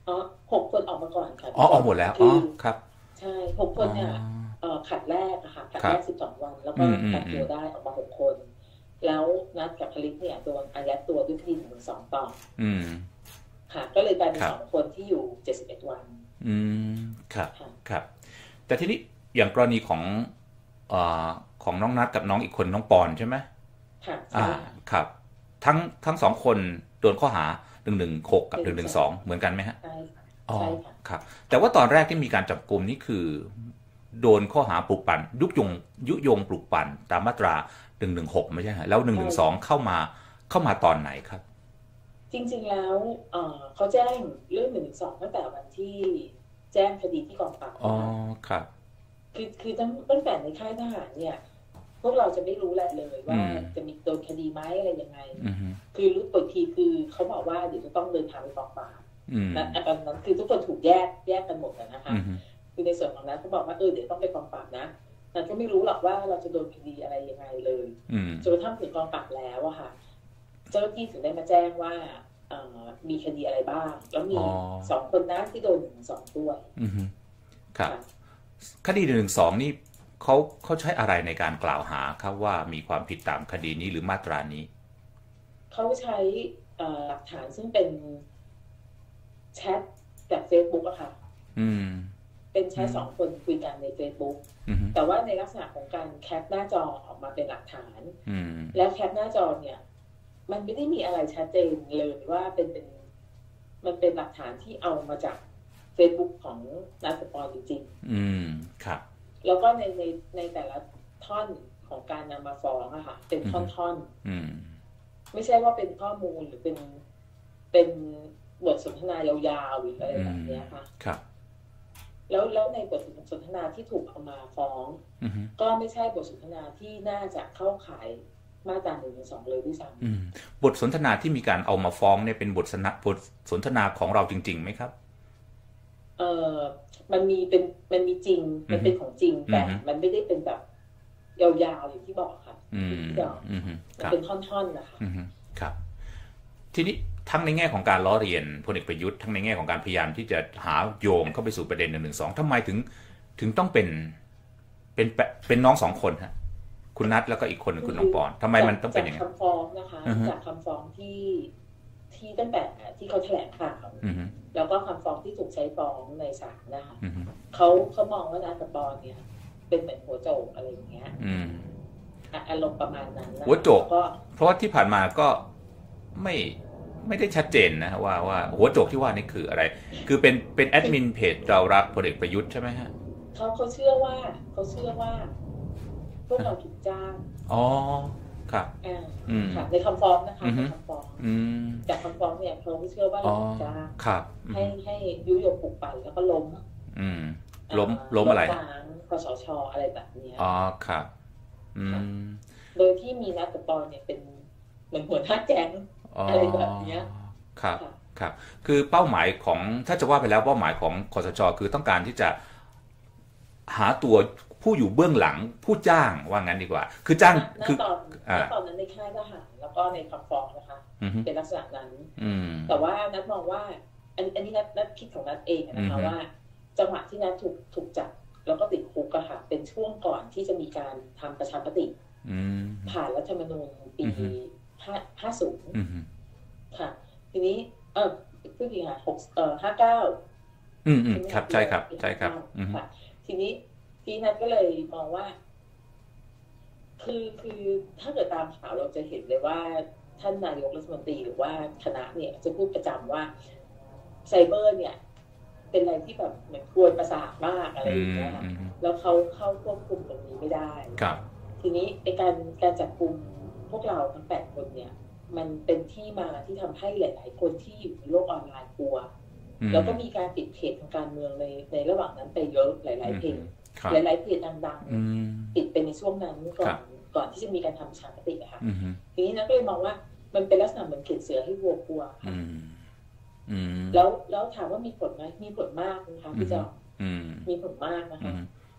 6 คนออกมาก่อนค่ะออกหมดแล้วครับใช่6 คนเนี่ยผลัดแรกอะค่ะผลัดแรก12 วันแล้วก็ประกันตัวได้ออกมา6 คนแล้วนัดกับผลิตเนี่ยโดนอายัดตัวด้วยคดี112ต่อค่ะก็เลยกลายเป็น2 คนที่อยู่71 วันครับแต่ทีนี้อย่างกรณีของน้องนัดกับน้องอีกคนน้องปอนใช่ไหมค่ะครับทั้ง2 คนโดนข้อหา116กับ112เหมือนกันไหมฮะใช่ค่ะครับแต่ว่าตอนแรกที่มีการจับกุมนี่คือโดนข้อหาปลุกปั่นยุยงปลุกปั่นตามมาตรา116ไม่ใช่ฮะแล้ว112เข้ามาตอนไหนครับจริงๆแล้วเขาแจ้งเรื่อง112ตั้งแต่วันที่แจ้งคดีที่กองปราบครับคือตั้งแต่ในค่ายทหารเนี่ยพวกเราจะไม่รู้แหละเลยว่าจะมีโดนคดีไหมอะไรยังไงคือรู้ตัวทีคือเขาบอกว่าเดี๋ยวจะต้องเดินทางไปกองปราบและตอนนั้นคือทุกคนถูกแยกกันหมดนะคะคือในส่วนของนั้นเขาบอกว่าเดี๋ยวต้องไปกองปราบนะแต่ก็ไม่รู้หรอกว่าเราจะโดนคดีอะไรยังไงเลยจนกระทั่งถึงกองปราบแล้วอะค่ะเจ้าหน้าที่ถึงได้มาแจ้งว่ามีคดีอะไรบ้างแล้วมี2 คนนะที่โดน112ด้วยครับคดี112นี่เขาใช้อะไรในการกล่าวหาครับว่ามีความผิดตามคดีนี้หรือมาตรานี้เขาใช้หลักฐานซึ่งเป็นแชทจาก Facebook อะค่ะเป็นแชท2 คนคุยกันใน Facebook แต่ว่าในลักษณะของการแคปหน้าจอออกมาเป็นหลักฐานแล้วแคปหน้าจอเนี่ยมันไม่ได้มีอะไรชัดเจนเลยว่ามันเป็นหลักฐานที่เอามาจาก Facebook ของนัทปอนจริงๆครับแล้วก็ในแต่ละท่อนของการนำมาฟ้องอะค่ะเป็นท่อนๆไม่ใช่ว่าเป็นข้อมูลหรือเป็นบทสนทนายาวๆหรืออะไรแบบนี้ค่ะครับแล้วในบทสนทนาที่ถูกเอามาฟ้องก็ไม่ใช่บทสนทนาที่น่าจะเข้าข่ายมาตรา112เลยด้วยซ้ำบทสนทนาที่มีการเอามาฟ้องเนี่ยเป็นบทสนทนาของเราจริงๆไหมครับมันมีจริงมันเป็นของจริงแต่มันไม่ได้เป็นแบบยาวๆอย่างที่บอกค่ะที่บอกมันเป็นท่อนๆนะคะครับทีนี้ทั้งในแง่ของการล้อเลียนพลเอกประยุทธ์ทั้งในแง่ของการพยายามที่จะหาโยงเข้าไปสู่ประเด็น112ทำไมถึงต้องเป็นน้อง2 คนฮะคุณนัทแล้วก็อีกคนคุณน้องปอนทำไมมันต้องเป็นอย่างนั้นจากคำฟ้องนะคะจากคำฟ้องที่ตั้งแต่ที่เขาแถลงข่าวแล้วก็คำฟ้องที่ถูกใช้ฟ้องในศาลนะคะเขามองว่านัทกับปอนเนี่ยเป็นเหมือนหัวโจกอะไรอย่างเงี้ยอารมณ์ประมาณนั้นหัวโจกเพราะว่าที่ผ่านมาก็ไม่ได้ชัดเจนนะว่าหัวโจกที่ว่านี่คืออะไรคือเป็นแอดมินเพจเรารักพลเอกประยุทธ์ใช่ไหมฮะเขาเชื่อว่าพวกเราถูกจ้างครับค่ะในคำฟ้องนะคะในคำฟ้องจากคำฟ้องเนี่ยเขาเชื่อว่าเราถูกจ้างให้ยุยงปลุกปั่นแล้วก็ล้มอะไรคสช.อะไรแบบนี้ครับโดยที่มีนัทกับปอนเนี่ยเป็นเหมือนหัวหน้าแก๊งอะไรแบบนี้ครับคือเป้าหมายของถ้าจะว่าไปแล้วเป้าหมายของคสช.คือต้องการที่จะหาตัวผู้อยู่เบื้องหลังผู้จ้างว่างั้นดีกว่าคือจ้างคือตอนนั้นในค่ายทหารแล้วก็ในคำฟ้องนะคะเป็นลักษณะนั้นแต่ว่านัทมองว่าอันนี้นัทคิดของนัทเองนะคะว่าจังหวะที่นัทถูกจับแล้วก็ติดคุกอะค่ะเป็นช่วงก่อนที่จะมีการทำประชามติผ่านรัฐธรรมนูญปี50ค่ะทีนี้พูดจริงค่ะ59 ครับใช่ครับค่ะทีนี้นัทก็เลยมองว่าคือถ้าเกิดตามข่าวเราจะเห็นเลยว่าท่านนายกรัฐมนตรีหรือว่าคณะเนี่ยจะพูดประจำว่าไซเบอร์เนี่ยเป็นอะไรที่แบบเหมือนกวนประสาทมากอะไรอย่างเงี้ยแล้วเขาเข้าควบคุมตรงนี้ไม่ได้ทีนี้ในการจับกุมพวกเราทั้ง8 คนเนี่ยมันเป็นที่มาที่ทำให้หลายๆคนที่อยู่ในโลกออนไลน์กลัวแล้วก็มีการปิดเพจทางการเมืองในระหว่างนั้นไปเยอะหลายๆเพจหลายๆเพจดังๆปิดไปในช่วงนั้นก่อนที่จะมีการทำประชามติค่ะทีนี้นะก็เลยมองว่ามันเป็นลักษณะเหมือนเข็นเสือให้วัวกลัวค่ะแล้วถามว่ามีผลไหมมีผลมากนะคะพี่จอมีผลมากนะคะ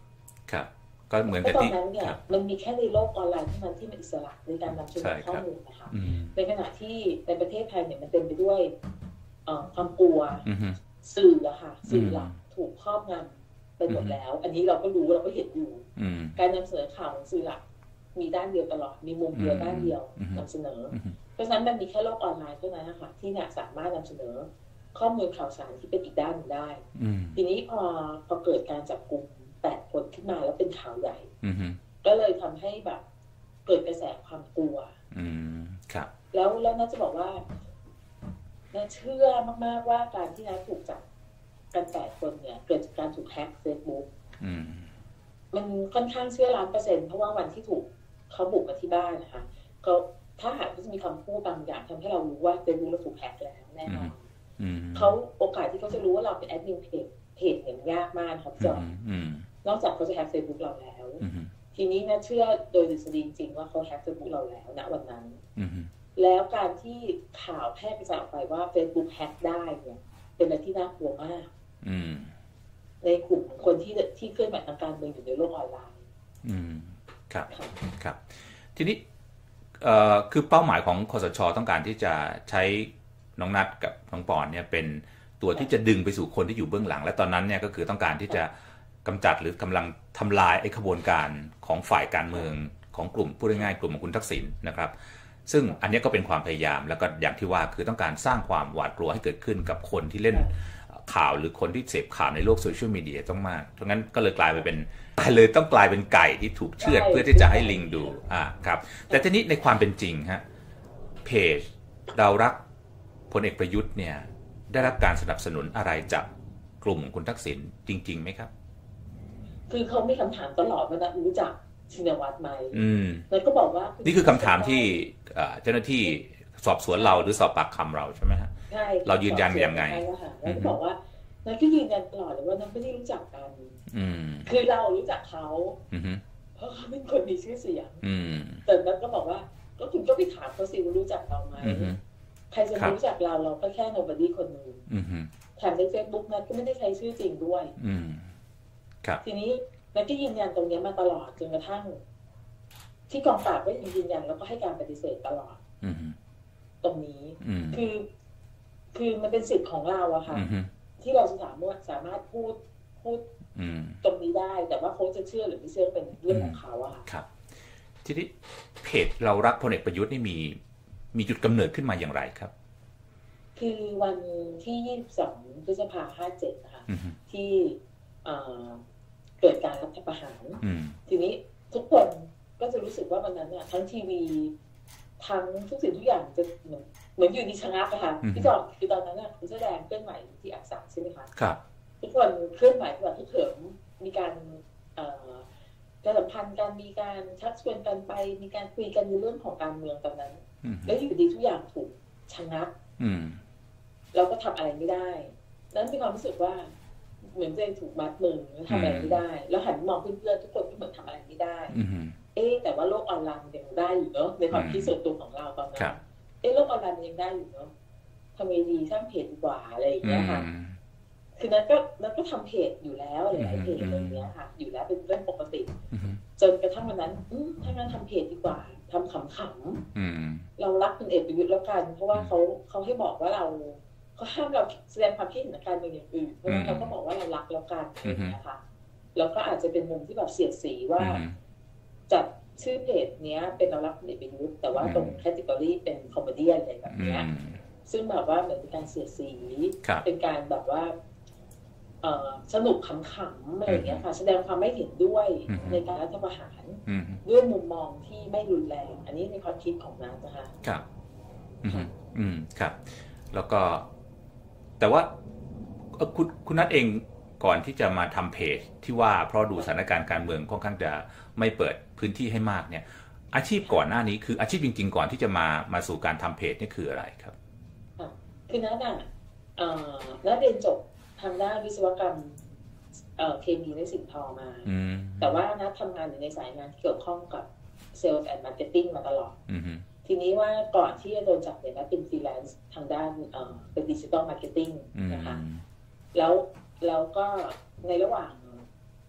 ครับก็เหมือนเพกับราะตอนที่นั้นเนี่ยมันมีแค่ในโลกออนไลน์เท่านั้นที่มันอิสระในการนำเสนอข้อมูลนะคะในขณะที่ในประเทศไทยเนี่ยมันเต็มไปด้วยความกลัวสื่ออะค่ะสื่อหลักถูกครอบงำไปหมดแล้วอันนี้เราก็รู้เราก็เห็นอยู่การนำเสนอข่าวของสื่อหลักมีด้านเดียวตลอดมีมุมเดียวด้านเดียวนำเสนอเพราะฉะนั้นมันมีแค่โลกออนไลน์เท่านั้นนะคะที่เนี่ยสามารถนำเสนอข้อมูลข่าวสารที่เป็นอีกด้านหนึ่งได้ทีนี้พอเกิดการจับกุม8 คนขึ้นมาแล้วเป็นข่าวใหญ่ก็เลยทำให้แบบเกิดกระแสความกลัวครับแล้วน่าจะบอกว่าน่าเชื่อมากๆว่าการที่น้าถูกจับกัน8 คนเนี่ยเกิดจากการถูกแฮ็ก Facebook มันค่อนข้างเชื่อ1,000,000%เพราะว่าวันที่ถูกเขาบุกมาที่บ้านนะคะเขาถ้าหากเขาจะมีคำพูดบางอย่างทำให้เรารู้ว่า Facebook เราถูกแฮ็กแล้วแน่นอนเขาโอกาสที่เขาจะรู้ว่าเราเป็นแอดมินเพจเนี่ยยากมากครับจอห์นนอกจากเขาจะแฮ็ก Facebook เราแล้วทีนี้นะเชื่อโดยทฤษฎีจริงว่าเขาแฮ็ก Facebook เราแล้วณวันนั้นแล้วการที่ข่าวแพร่กระจายออกไปว่า Facebook แฮ็กได้เนี่ยเป็นอะไรที่น่ากลัวมากในกลุ่มคนที่เคลื่อนไหวทางการเมืองอยู่ในโลกออนไลน์ครับครับทีนี้คือเป้าหมายของคสช.ต้องการที่จะใช้น้องนัทกับน้องปอนเนี่ยเป็นตัวที่จะดึงไปสู่คนที่อยู่เบื้องหลังและตอนนั้นเนี่ยก็คือต้องการที่จะกำจัดหรือกำลังทำลายไอ้ขบวนการของฝ่ายการเมืองของกลุ่มพูดง่ายๆกลุ่มของคุณทักษิณนะครับซึ่งอันนี้ก็เป็นความพยายามแล้วก็อย่างที่ว่าคือต้องการสร้างความหวาดกลัวให้เกิดขึ้นกับคนที่เล่นข่าวหรือคนที่เสพข่าวในโลกโซเชียลมีเดียต้องมากเพราะงั้นก็เลยกลายเป็นไก่ที่ถูกเชือดเพื่อที่จะให้ลิงดูครับแต่ทีนี้ในความเป็นจริงฮะเพจเรารักพลเอกประยุทธ์เนี่ยได้รับการสนับสนุนอะไรจากกลุ่มคุณทักษิณจริงๆไหมครับคือเขามีคำถามตลอดว่านะรู้จักชินวัตรไหมแล้วก็บอกว่านี่คือคำถามที่เจ้าหน้าที่สอบสวนเราหรือสอบปากคำเราใช่ไหมฮะใช่เรายืนยันยังไงแล้วก็บอกว่านั่นก็ยืนยันตลอดเลยว่านั่นไม่ได้รู้จักกันคือเรารู้จักเขาเพราะเขาเป็นคนมีชื่อเสียงแต่นั่นก็บอกว่าก็คุณก็ไปถามเขาสิว่ารู้จักเราไหมใครจะรู้จักเราก็แค่ nobody คนนึงแถมใน Facebook นั้นก็ไม่ได้ใช้ชื่อจริงด้วยทีนี้นั่นก็ยืนยันตรงนี้มาตลอดจนกระทั่งที่กองปราบก็ยืนยันแล้วก็ให้การปฏิเสธตลอดตรงนี้คือมันเป็นสิทธิ์ของเราอะค่ะที่เราจะสามารถพูดตรงนี้ได้แต่ว่าเขาจะเชื่อหรือไม่เชื่อเป็นเรื่องของเขาอะครับทีนี้เพจเรารักพลเอกประยุทธ์นี่มีจุดกำเนิดขึ้นมาอย่างไรครับคือวันที่22 พฤษภาคม 57นะคะที่เกิดการรัฐประหารทีนี้ทุกคนก็จะรู้สึกว่าวันนั้นเนี่ยทั้งทีวีทั้งทุกสิ่งทุกอย่างจะเหมือนอยู่ในชะงักอะค่ะพี่จอดคือตอนนั้นเนี่ยคุณแสดงเคลื่อนไหวที่อักษรใช่ไหมคะครับทุกคนเคลื่อนไหวแบบทุกเถิมมีการการสัมพันธ์กันมีการชักชวนกันไปมีการคุยกันในเรื่องของการเมืองตอนนั้นแล้วอยู่ดีทุกอย่างถูกชะงักเราก็ทำอะไรไม่ได้นั้นมีความรู้สึกว่าเหมือนตัวเองถูกมัดมือทำอะไรไม่ได้แล้วหันมองเพื่อนๆทุกคนก็เหมือนทำอะไรไม่ได้แต่ว่าโลกออนไลน์ยังได้อยู่เนาะในความคิดส่วนตัวของเราตอนนั้นโลกออนไลน์ยังได้อยู่เนาะทำไงดีสร้างเพจดีกว่าอะไรอย่างเงี้ยค่ะคือนั้นก็ทำเพจอยู่แล้วหลายเพจอะไรอย่างเงี้ยค่ะอยู่แล้วเป็นเรื่องปกติจนกระทั่งวันนั้นถ้างั้นทำเพจดีกว่าทำขำๆเรารักพลเอกประยุทธ์แล้วกันเพราะว่าเขาให้บอกว่าเราเขาห้ามเราแสดงความคิดเห็นในการเมืองอย่างอื่นเพราะฉะนั้นเราก็บอกว่าเรารักแล้วกันนะคะแล้วก็อาจจะเป็นมุมที่แบบเสียดสีว่าจัดชื่อเพจเนี้ยเป็นเรารักพลเอกประยุทธ์แต่ว่าตรงแคตตากรีเป็นคอมเมดี้อะไรแบบเนี้ยซึ่งแบบว่าเหมือนเป็นการเสียดสีเป็นการแบบว่าสนุกขำๆอะไรอย่างเงี้ยค่ะแสดงความไม่เห็นด้วยในการรัฐประหารด้วยมุมมองที่ไม่รุนแรงอันนี้ในความคิดของนัทนะคะครับครับแล้วก็แต่ว่าคุณนัทเองก่อนที่จะมาทำเพจที่ว่าเพราะดูสถานการณ์การเมืองค่อนข้างจะไม่เปิดพื้นที่ให้มากเนี่ยอาชีพก่อนหน้านี้คืออาชีพจริงๆก่อนที่จะมาสู่การทำเพจนี่คืออะไรครับคือนัทเรียนจบทางด้านวิศวกรรมเคมีและสิ่งทอมาแต่ว่านัททำงานอยู่ในสายงานที่เกี่ยวข้องกับเซลล์แอนด์มาร์เก็ตติ้งมาตลอดทีนี้ว่าก่อนที่จะโดนจับเนี่ยนัทเป็นฟรีแลนซ์ทางด้านเป็นดิจิทัลมาร์เก็ตติ้งนะคะแล้วก็ในระหว่าง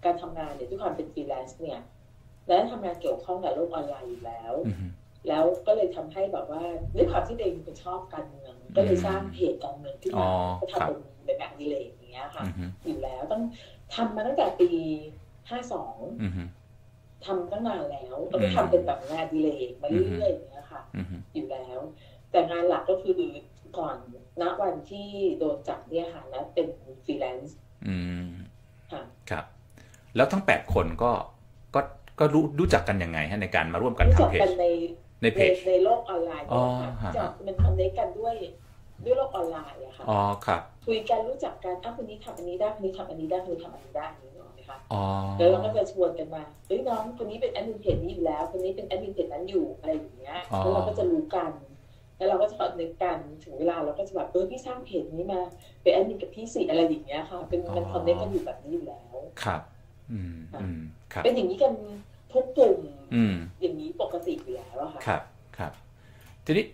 การทำงานเนี่ยด้วยความเป็นฟรีแลนซ์เนี่ยและทำงานเกี่ยวข้องกับโลกออนไลน์อยู่แล้วแล้วก็เลยทำให้แบบว่าด้วยความที่เองเป็นชอบการเมืองก็เลยสร้างเพจการเมืองขึ้นมาก็ทำเป็นงานอดิเรกอย่างเงี้ยค่ะอยู่แล้วต้องทำมาตั้งแต่ปี52ทำตั้งนานแล้วแล้วก็ทำเป็นแบบงานอดิเรกมาเรื่อยๆอย่างเงี้ยค่ะอยู่แล้วแต่งานหลักก็คือก่อนณวันที่โดนจับเนี่ยค่ะนะเป็นฟรีแลนซ์ค่ะครับแล้วทั้ง8คนก็รู้จักกันยังไงฮะในการมาร่วมกันทำเพจในเพจในโลกออนไลน์ค่ะจะมันคอนเนคกันด้วยโลกออนไลน์อะค่ะอ๋อครับคุยกันรู้จักกันคนนี้ทำอันนี้ได้คนนี้ทำอันนี้ได้คนนี้ทำอันนี้ได้อย่างนี้ไหมคะแล้วเราก็จะชวนกันมาน้องคนนี้เป็นแอดมินเพจนี้อยู่แล้วคนนี้เป็นแอดมินเพจนั้นอยู่อะไรอย่างเงี้ยแล้วเราก็จะรู้กันแล้วเราก็จะคอนเนคกันถึงเวลาเราก็จะแบบพี่สร้างเพจนี้มาเป็นแอดมินกับพี่สิอะไรอย่างเงี้ยค่ะเป็นมันคอนเนคกันอยู่แบบนี้อยู่แล้วครับเป็นอย่างนี้กันทุกกลุ่มอย่างนี้ปกติอยู่แล้วอะค่ะครับทีนี้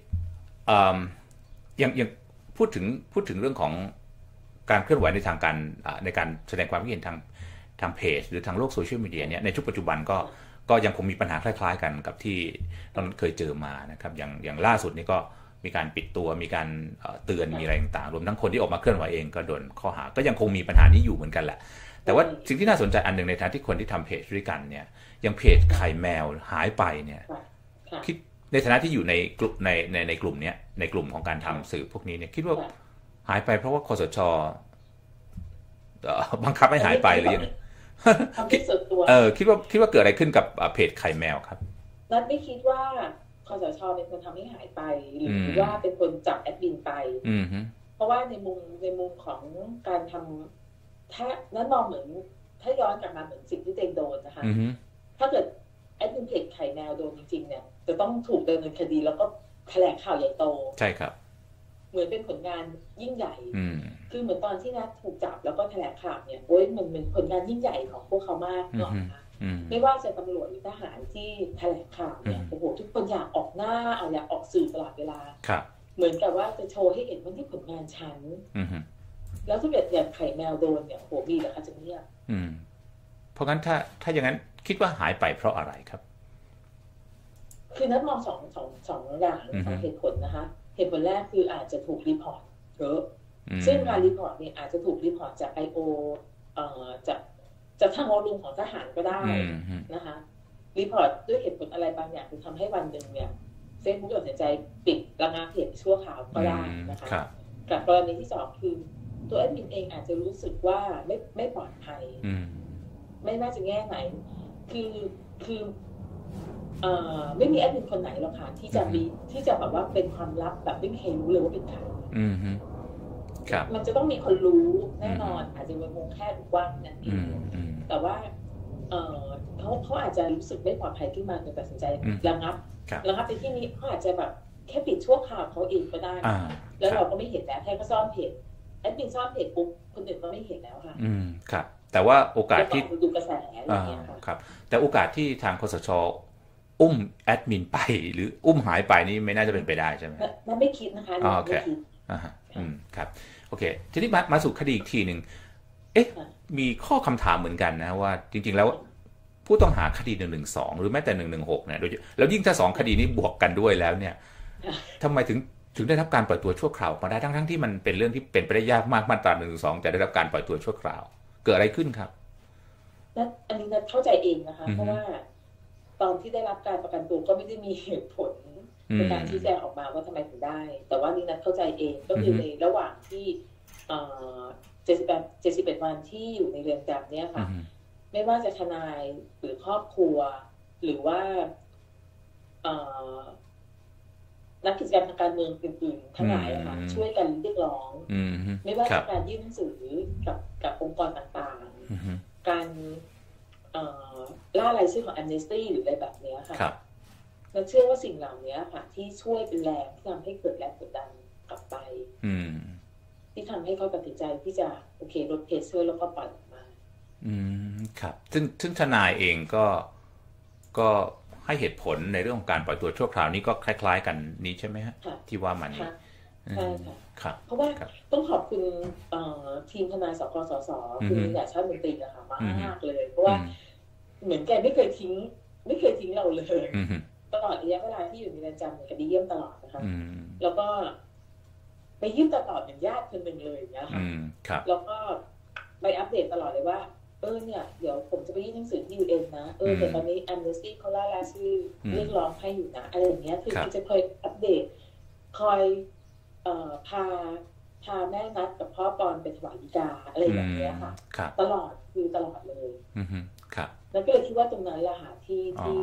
อย่างพูดถึงเรื่องของการเคลื่อนไหวในทางการในการแสดงความคิดเห็นทางเพจหรือทางโลกโซเชียลมีเดียเนี่ยในชุดปัจจุบันก็ยังคงมีปัญหาคล้ายๆกันกับที่เราเคยเจอมานะครับอย่างล่าสุดนี่ก็มีการปิดตัวมีการเตือนมีอะไรต่างๆรวมทั้งคนที่ออกมาเคลื่อนไหวเองก็โดนข้อหาก็ยังคงมีปัญหานี้อยู่เหมือนกันแหละแต่ว่าสิ่งที่น่าสนใจอันหนึ่งในฐานะที่คนที่ทำเพจด้วยกันเนี่ยอย่างเพจไข่แมวหายไปเนี่ยคิดในฐานะที่อยู่ในกลุ่มในกลุ่มเนี้ยในกลุ่มของการทำสื่อพวกนี้เนี่ยคิดว่าหายไปเพราะว่าคสช.บังคับให้หายไปหรือยังคิดว่าเกิดอะไรขึ้นกับเพจไข่แมวครับนัทไม่คิดว่าคสช.เป็นคนทำให้หายไปหรือว่าเป็นคนจับแอดมินไปเพราะว่าในมุมของการทำถ้านัทมองเหมือนถ้าย้อนกลับมาเหมือนสิ่งที่เต็งโดนนะคะถ้าเกิดแอดมินเพจไข่แมวโดนจริงๆเนี่ยจะต้องถูกดำเนินคดีแล้วก็แถลงข่าวใหญ่โตใช่ครับเหมือนเป็นผลงานยิ่งใหญ่คือเหมือนตอนที่นัทถูกจับแล้วก็แถลงข่าวเนี่ยมันเป็นผลงานยิ่งใหญ่ของพวกเขามากเนาะไม่ว่าจะตำรวจหรือทหารที่แถลงข่าวเนี่ยโอ้โหทุกคนอยากออกหน้าอยากออกสื่อตลอดเวลาเหมือนกับว่าจะโชว์ให้เห็นว่าที่ผลงานฉันแล้วถ้าเกิดอย่างไข่แมวโดนเนี่ยโหมีแล้วค่ะจะเงียบเพราะงั้นถ้าอย่างนั้นคิดว่าหายไปเพราะอะไรครับคือนัทมองสองอย่างสองเหตุผลนะคะเหตุผลแรกคืออาจจะถูกรีพอร์ตเยอะซึ่งการรีพอร์ตเนี่ยอาจจะถูกรีพอร์ตจาก I.O. จากทางวอลลุ่มของทหารก็ได้นะคะรีพอร์ตด้วยเหตุผลอะไรบางอย่างคือทำให้วันหนึ่งเนี่ยเฟซบุ๊กตัดสินใจปิดระงับเพจชั่วคราวก็ได้นะคะกับกรณีที่สองคือตัวแอดมินเองอาจจะรู้สึกว่าไม่ปลอดภัยไม่ว่าจะแง่ไหนคือไม่มีแอดมินคนไหนหรอกค่ะที่จะแบบว่าเป็นความลับแบบไม่มีใครรู้เลยว่าเป็นใครมันจะต้องมีคนรู้แน่นอนอาจจะเป็นวงแค่กว้างนั่นเองแต่ว่าเขาอาจจะรู้สึกไม่ปลอดภัยขึ้นมาจนตัดสินใจระงับในที่นี้เขาอาจจะแบบแค่ปิดชั่วคราวเขาเองก็ได้แล้วเราก็ไม่เห็นแล้วแค่เขาซ่อนเพจแอดมินซ่อนเพจปุ๊บคนอื่นก็ไม่เห็นแล้วค่ะครับแต่ว่าโอกาสที่ดูกระแสอะไรอย่างเงี้ยค่ะครับแต่โอกาสที่ทางคสช.อุ้มแอดมินไปหรืออุ้มหายไปนี่ไม่น่าจะเป็นไปได้ใช่ไหมมันไม่คิดนะคะไม่คิดครับโอเคทีนี้มาสู่คดีอีกทีหนึ่งมีข้อคำถามเหมือนกันนะว่าจริงๆแล้วผู้ต้องหาคดี112หรือแม้แต่116เนี่ยแล้วยิ่งถ้า2คดีนี้บวกกันด้วยแล้วเนี่ยทำไมถึงได้รับการปล่อยตัวชั่วคราวมาได้ทั้งที่มันเป็นเรื่องที่เป็นไปได้ยากมากมาตรา112จะได้รับการปล่อยตัวชั่วคราวเกิดอะไรขึ้นครับอันนี้นัทเข้าใจเองนะคะเพราะว่าตอนที่ได้รับการประกันตัวก็ไม่ได้มีเหตุผลในการชี้แจงออกมาว่าทำไมถึงได้แต่ว่านี่นัทเข้าใจเองก็คือในระหว่างที่71วันที่อยู่ในเรือนจำเนี่ยค่ะไม่ว่าจะทนายหรือครอบครัวหรือว่านักกิจกรรมทางการเมืองอื่นๆทั้งหลายค่ะช่วยกันเรียกร้องไม่ว่าจะการยื่นหนังสือกับองค์กรต่างๆการล่ารายชื่อของ Amnesty หรืออะไรแบบนี้ค่ะเราเชื่อว่าสิ่งเหล่านี้ค่ะที่ช่วยเป็นแรงที่ทำให้เกิดแรงกดดันกลับไปที่ทำให้เขาตัดสินใจที่จะโอเคลดเพสเซอร์แล้วก็ปล่อยออกมาครับซึ่งทนายเองก็ให้เหตุผลในเรื่องของการปล่อยตัวชั่วคราวนี้ก็คล้ายๆกันนี้ใช่ไหมฮะที่ว่ามันใช่ค่ะครับเพราะว่าครับต้องขอบคุณทีมทนายสกสสคุณหยาชาติมนตรีอะค่ะมากเลยเพราะว่าเหมือนแกไม่เคยทิ้งเราเลยตลอดระยะเวลาที่อยู่ในเรือนจำเนี่ยแกไปเยี่ยมตลอดนะคะแล้วก็ไปเยี่ยมตลอดเหมือนญาติคนหนึ่งเลยนะคะแล้วก็ไปอัปเดตตลอดเลยว่าเนี่ยเดี๋ยวผมจะไปยื่นหนังสือที่ UN นะแต่ตอนนี้ Amnesty เขาล่าชื่อเรียกร้องให้อยู่นะอะไรอย่างเงี้ยคือจะคอยอัปเดตคอยพาแม่นัดกับพ่อปอนไปถวายฎีกาอะไรอย่างเงี้ยค่ะตลอดเลยแล้วก็เลยคิดว่าตรงนั้นแหละค่ะที่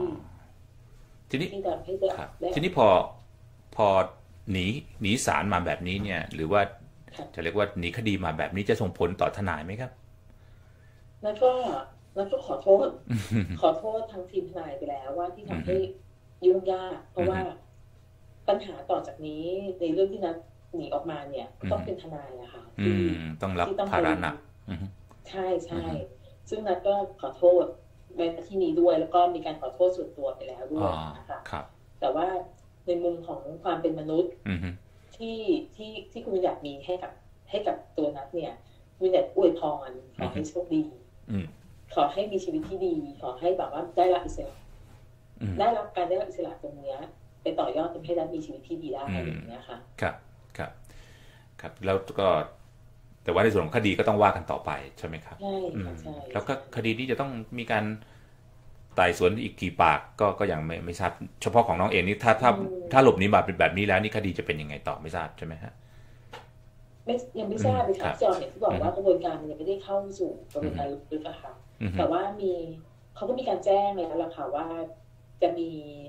ทำให้ได้ทีนี้พอหนีศาลมาแบบนี้เนี่ยหรือว่าจะเรียกว่าหนีคดีมาแบบนี้จะส่งผลต่อทนายไหมครับแล้วก็ขอโทษทางทีมทนายไปแล้วว่าที่ทำให้ยุ่งยากเพราะว่าปัญหาต่อจากนี้ในเรื่องที่นัดหนีออกมาเนี่ยต้องเป็นทนายอะค่ะที่ต้องรับภาระหนักใช่ซึ่งนัดก็ขอโทษในที่นี้ด้วยแล้วก็มีการขอโทษส่วนตัวไปแล้วด้วยนะคะแต่ว่าในมุมของความเป็นมนุษย์ที่คุณอยากมีให้กับตัวนัดเนี่ยคุณอยากอวยพรขอให้โชคดีขอให้มีชีวิตที่ดีขอให้แบบว่าได้รับอิสระได้รับอิสระตรงนี้ไปต่อยอดทำให้นัดมีชีวิตที่ดีได้อย่างเงี้ยค่ะครับแล้วก็แต่ว่าในส่วนของคดีก็ต้องว่ากันต่อไปใช่ไหมครับใช่แล้วก็คดีนี้จะต้องมีการไต่สวนอีกกี่ปากก็ยังไม่ทราบเฉพาะของน้องเองนี่ถ้าหลบหนีมาเป็นแบบนี้แล้วนี่คดีจะเป็นยังไงต่อไม่ทราบใช่ไหมฮะยังไม่ทราบเลยค่ะจอมเนี่ยที่บอกว่ากระบวนการมันยังไม่ได้เข้าสู่กระบวนการลึกๆอะค่ะแต่ว่าเขาก็มีการแจ้งแล้วล่ะค่ะว่าจะมี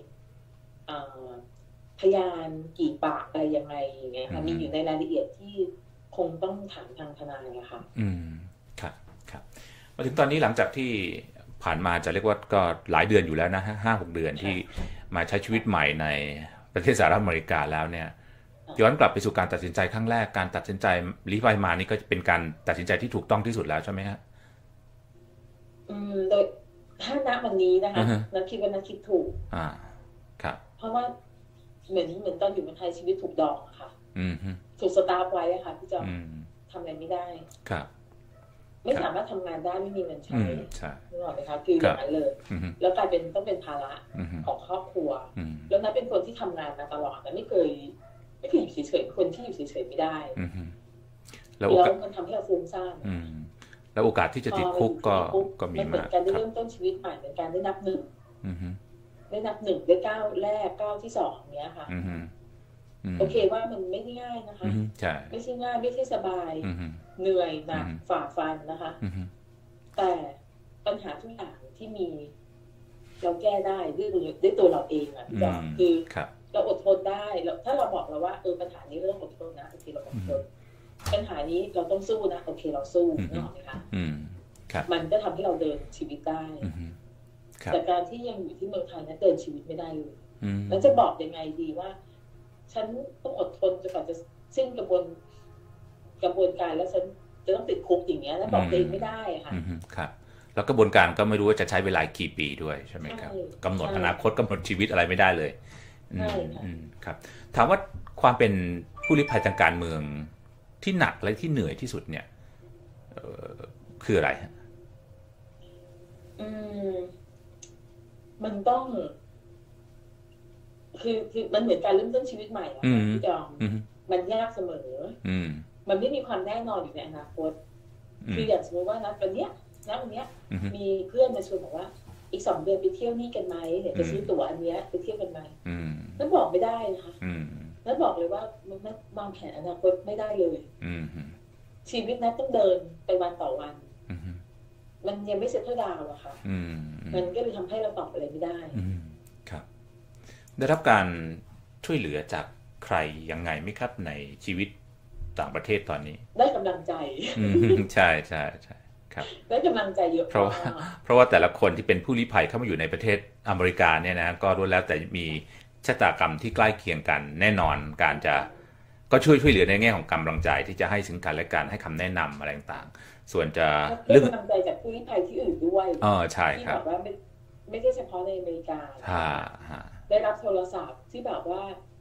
พยานกี่ปากอะไรยังไงอย่างเงี้ยค่ะมีอยู่ในรายละเอียดที่คงต้องถามทางทนายอะค่ะครับมาถึงตอนนี้หลังจากที่ผ่านมาจะเรียกว่าก็หลายเดือนอยู่แล้วนะ5-6 เดือนที่มาใช้ชีวิตใหม่ในประเทศสหรัฐอเมริกาแล้วเนี่ยย้อนกลับไปสู่การตัดสินใจครั้งแรกการตัดสินใจลี้ภัยมานี่ก็เป็นการตัดสินใจที่ถูกต้องที่สุดแล้วใช่ไหมฮะโดยถ้าณวันนี้นะคะนักคิดว่านักคิดถูกครับเพราะว่าเหมือนตอนอยู่เมืองไทยชีวิตถูกดองค่ะถูกสตาร์ฟไว้ค่ะพี่จอมทำอะไรไม่ได้ครับไม่สามารถทำงานได้ไม่มีเงินใช้นึกออกไหมคะคืออย่างนั้นเลยแล้วกลายเป็นต้องเป็นภาระของครอบครัวแล้วนั้นเป็นคนที่ทำงานมาตลอดแต่ไม่เคยอยู่เฉยๆคนที่อยู่เฉยๆไม่ได้แล้วมันทำให้เราฟุ้งซ่านแล้วโอกาสที่จะติดคุกก็มีมากเหมือนการได้เริ่มต้นชีวิตใหม่เหมือนการได้นับหนึ่งได้ก้าวแรกก้าวที่2เนี้ยค่ะโอเคว่ามันไม่ได้ง่ายนะคะไม่ใช่ง่ายไม่ใช่สบายเหนื่อยหนักฝ่าฟันนะคะแต่ปัญหาทุกอย่างที่มีเราแก้ได้ด้วยตัวเราเองอ่ะพี่จอมคือเราอดทนได้ถ้าเราบอกเราว่าปัญหานี้เราต้องอดทนนะโอเคเราอดทนปัญหานี้เราต้องสู้นะโอเคเราสู้นึกออกไหมคะมันก็ทำให้เราเดินชีวิตได้แต่การที่ยังอยู่ที่เมืองไทยนั้นเดินชีวิตไม่ได้เลยแล้วจะบอกยังไงดีว่าฉันต้องอดทนจนกว่าจะสิ้นกระบวนการแล้วฉันจะต้องติดคุกอย่างเงี้ยแล้วบอกเองไม่ได้ค่ะครับแล้วกระบวนการก็ไม่รู้ว่าจะใช้เวลากี่ปีด้วยใช่ไหมครับกำหนดอนาคตกำหนดชีวิตอะไรไม่ได้เลยครับถามว่าความเป็นผู้ลี้ภัยทางการเมืองที่หนักและที่เหนื่อยที่สุดเนี่ยคืออะไรฮะมันต้องคือมันเหมือนการเริ่มต้นชีวิตใหม่อะพี่จอมมันยากเสมอมันไม่มีความแน่นอนอยู่ในอนาคตคืออย่างสมมติว่าวันเนี้ยมีเพื่อนมาชวนบอกว่าอีก2 เดือนไปเที่ยวนี่กันไหมเดี๋ยวจะซื้อตั๋วอันเนี้ยไปเที่ยวกันไหมนั่นบอกไม่ได้นะคะนั่นบอกเลยว่ามันวางแผนอนาคตไม่ได้เลยชีวิตนั้นต้องเดินไปวันต่อวันมันยังไม่เซ็ตเท่าดาวอะค่ะมันก็เลยทำให้เราตอบอะไรไม่ได้ครับได้รับการช่วยเหลือจากใครยังไงไหมครับในชีวิตต่างประเทศตอนนี้ได้กำลังใจใช่ครับได้กำลังใจเยอะเพราะว่าแต่ละคนที่เป็นผู้ลี้ภัยเข้ามาอยู่ในประเทศอเมริกาเนี่ยนะก็ล้วนแล้วแต่มีชะตากรรมที่ใกล้เคียงกันแน่นอนการจะก็ช่วยเหลือในแง่ของกำลังใจที่จะให้ซึ่งกันและกันให้คำแนะนำอะไรต่างๆส่วนจะเรื่องกำลังใจจากผู้ลี้ภัยที่อื่นด้วยใช่ครับที่แบบว่าไม่ใช่เฉพาะในอเมริกาได้รับโทรศัพท์ที่แบบว่า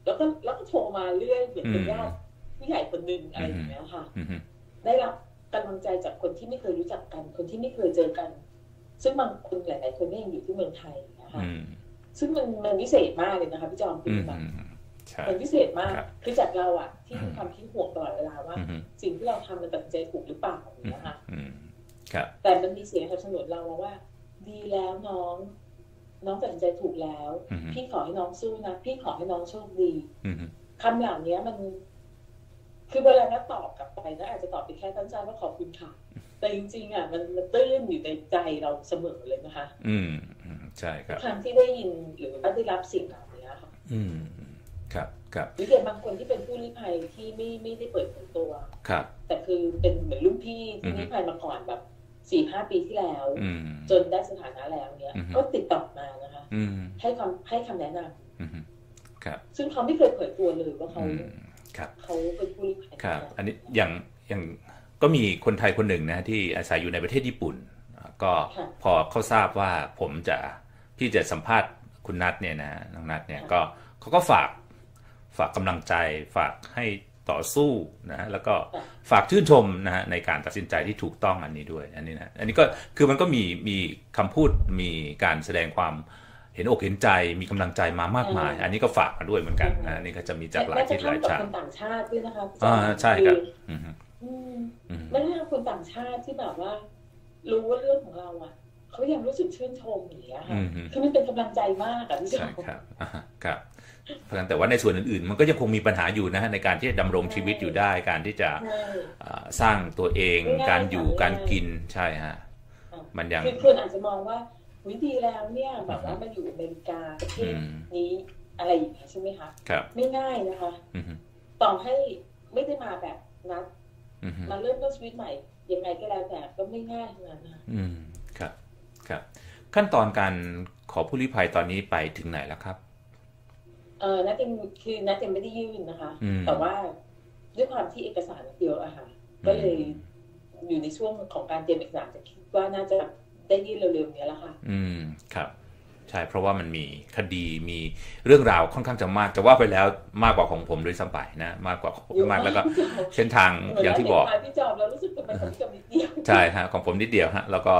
แล้วก็โทรมาเรื่อยเหมือนเป็นญาติผู้ใหญ่คนนึงอะไรอย่างเงี้ยค่ะได้รับกำลังใจจากคนที่ไม่เคยรู้จักกันคนที่ไม่เคยเจอกันซึ่งบางคนหลายๆคนก็ยังอยู่ที่เมืองไทยนะคะซึ่งมันวิเศษมากเลยนะคะพี่จอมคือแบบมันวิเศษมากคือจากเราอะที่มีความคิดห่วงตลอดเวลาว่าสิ่งที่เราทำมันตัดใจถูกหรือเปล่านะคะแต่มันมีเสียงสนับสนุนเราว่าดีแล้วน้องตัดใจถูกแล้วพี่ขอให้น้องสู้นะพี่ขอให้น้องโชคดีคำเหล่านี้มันคือเวลาเราตอบกลับไปนะอาจจะตอบไปแค่สั้นๆว่าขอบคุณค่ะแต่จริงๆอ่ะมันตื้นอยู่ในใจเราเสมอเลยนะคะใช่ครับครั้งที่ได้ยินหรือว่าได้รับสิ่งเหล่านี้ค่ะครับหรืออย่างบางคนที่เป็นผู้ลี้ภัยที่ไม่ได้เปิดเผยตัวครับแต่คือเป็นเหมือนรุ่นพี่ที่ลี้ภัยมาก่อนแบบ 4-5 ปีที่แล้วจนได้สถานะแล้วเนี้ยก็ติดต่อมานะคะให้คำแนะนำครับซึ่งเขาไม่เคยเผยตัวเลยว่าเขาเป็นผู้ลี้ภัยครับอันนี้อย่างก็มีคนไทยคนหนึ่งนะที่อาศัยอยู่ในประเทศญี่ปุ่นก็พอเขาทราบว่าพี่จะสัมภาษณ์คุณนัทเนี่ยนะน้องนัทเนี่ยก็เขาก็ฝากกำลังใจฝากให้ต่อสู้นะแล้วก็ฝากชื่นชมนะฮะในการตัดสินใจที่ถูกต้องอันนี้ด้วยอันนี้ก็คือมันก็มีคำพูดมีการแสดงความเห็นอกเห็นใจมีกำลังใจมามากมายอันนี้ก็ฝากมาด้วยเหมือนกันนะนี่ก็จะมีจากหลายที่หลายชาติคนต่างชาติด้วยนะคะใช่ครับไม่ใช่คนต่างชาติที่แบบว่ารู้ว่าเรื่องของเราอ่ะเขายังรู้สึกชื่นชมอย่างเงี้ยค่ะคือมันเป็นกำลังใจมากอ่ะพี่เจ้าใช่ครับเพราะฉะนั้นแต่ว่าในส่วนอื่นๆมันก็ยังคงมีปัญหาอยู่นะในการที่จะดำรงชีวิตอยู่ได้การที่จะสร้างตัวเองการอยู่การกินใช่ฮะมันยังคือคนอาจจะมองว่าวิธีแล้วเนี่ยแบบว่ามาอยู่อเมริกาประเทศนี้อะไรอย่างเงี้ยใช่ไหมคะไม่ง่ายนะคะต่อให้ไม่ได้มาแบบนัดมาเริ่มต้นชีวิตใหม่ยังไงก็แล้วแต่ก็ไม่ง่ายขนาดนั้นครับขั้นตอนการขอผู้ลี้ภัยตอนนี้ไปถึงไหนแล้วครับนัดยังไม่ได้ยื่นนะคะแต่ว่าด้วยความที่เอกสารเยอะอะค่ะก็เลยอยู่ในช่วงของการเตรียมเอกสารจะคิดว่าน่าจะได้ยื่นเร็วๆนี้แล้วค่ะครับใช่เพราะว่ามันมีคดีมีเรื่องราวค่อนข้างจะมากจะว่าไปแล้วมากกว่าของผมด้วยซ้ำไปนะมากกว่าของผมมากแล้วก็เส้นทางอย่างที่บอกพี่จอบแล้วรู้สึกเป็นของพี่จอบนิดเดียวใช่ฮะของผมนิดเดียวฮะแล้วก็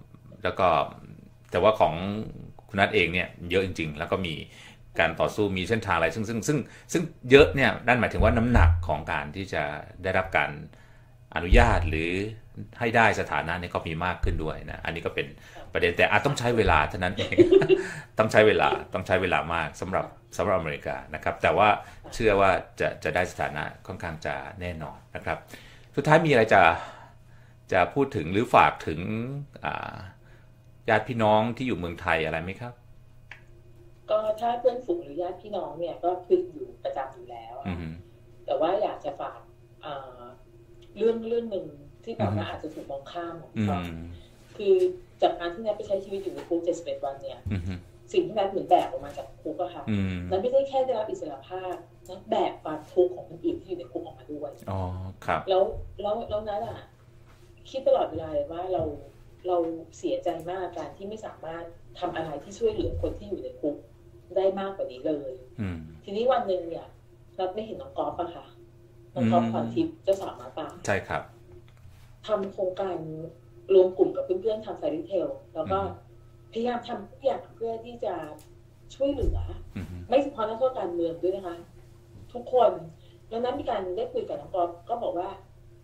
แต่ว่าของคุณนัทเองเนี่ยเยอะจริงๆแล้วก็มีการต่อสู้มีเส้นทางอะไรซึ่งเยอะเนี่ยนั่นหมายถึงว่าน้ำหนักของการที่จะได้รับการอนุญาตหรือให้ได้สถานะเนี่ยก็มีมากขึ้นด้วยนะอันนี้ก็เป็นประเด็นแต่อาจต้องใช้เวลาเท่านั้นเองต้องใช้เวลามากสำหรับอเมริกานะครับแต่ว่าเชื่อว่าจะได้สถานะค่อนข้างจะแน่นอนนะครับสุดท้ายมีอะไรจะพูดถึงหรือฝากถึงญาติพี่น้องที่อยู่เมืองไทยอะไรไหมครับก็ถ้าเพื่อนฝูงหรือญาติพี่น้องเนี่ยก็คืออยู่ประจำอยู่แล้วแต่ว่าอยากจะฝากเรื่องหนึ่งที่แบบว่าอาจจะถูกมองข้ามของเขาคือจากการที่นัทไปใช้ชีวิตอยู่ในคุก71 วันเนี่ยสิ่งที่นัทเหมือนแบกออกมาจากคุกอะค่ะนั้นไม่ได้แค่ได้รับอิสรภาพนัทแบกความทุกข์ของคนอื่นที่อยู่ในคุกออกมาด้วยครับแล้วนัทอะคิดตลอดเวลาเลยว่าเราเสียใจมากการที่ไม่สามารถทำอะไรที่ช่วยเหลือคนที่อยู่ในคุกได้มากกว่านี้เลยทีนี้วันหนึ่งเนี่ยนัทไม่เห็นน้องกอล์ฟอะค่ะน้องกอล์ฟพรทิพย์เจ้าสาวหมาป่าใช่ครับทำโครงการรวมกลุ่มกับเพื่อนๆทำไซริเทลแล้วก็พยายามทำทุกอย่างเพื่อที่จะช่วยเหลือไม่เฉพาะนักโทษการเมืองด้วยนะคะทุกคนแล้วนั้นมีการได้คุยกับน้องกอล์ฟก็บอกว่า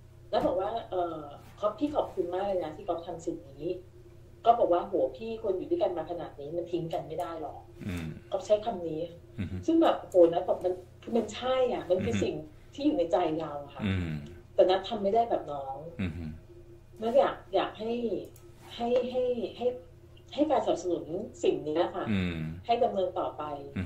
พี่ขอบคุณมากเลยนะที่กอล์ฟทำสิ่งนี้ก็บอกว่าโหพี่คนอยู่ด้วยกันมาขนาดนี้มันทิ้งกันไม่ได้หรอกก็ใช้คำนี้ซึ่งแบบโหนะแบบมันใช่อ่ะมันคือสิ่งที่อยู่ในใจเราค่ะแต่นัททำไม่ได้แบบน้องนัทอยากให้การสนับสนุนสิ่งนี้ค่ะให้ดำเนินต่อไป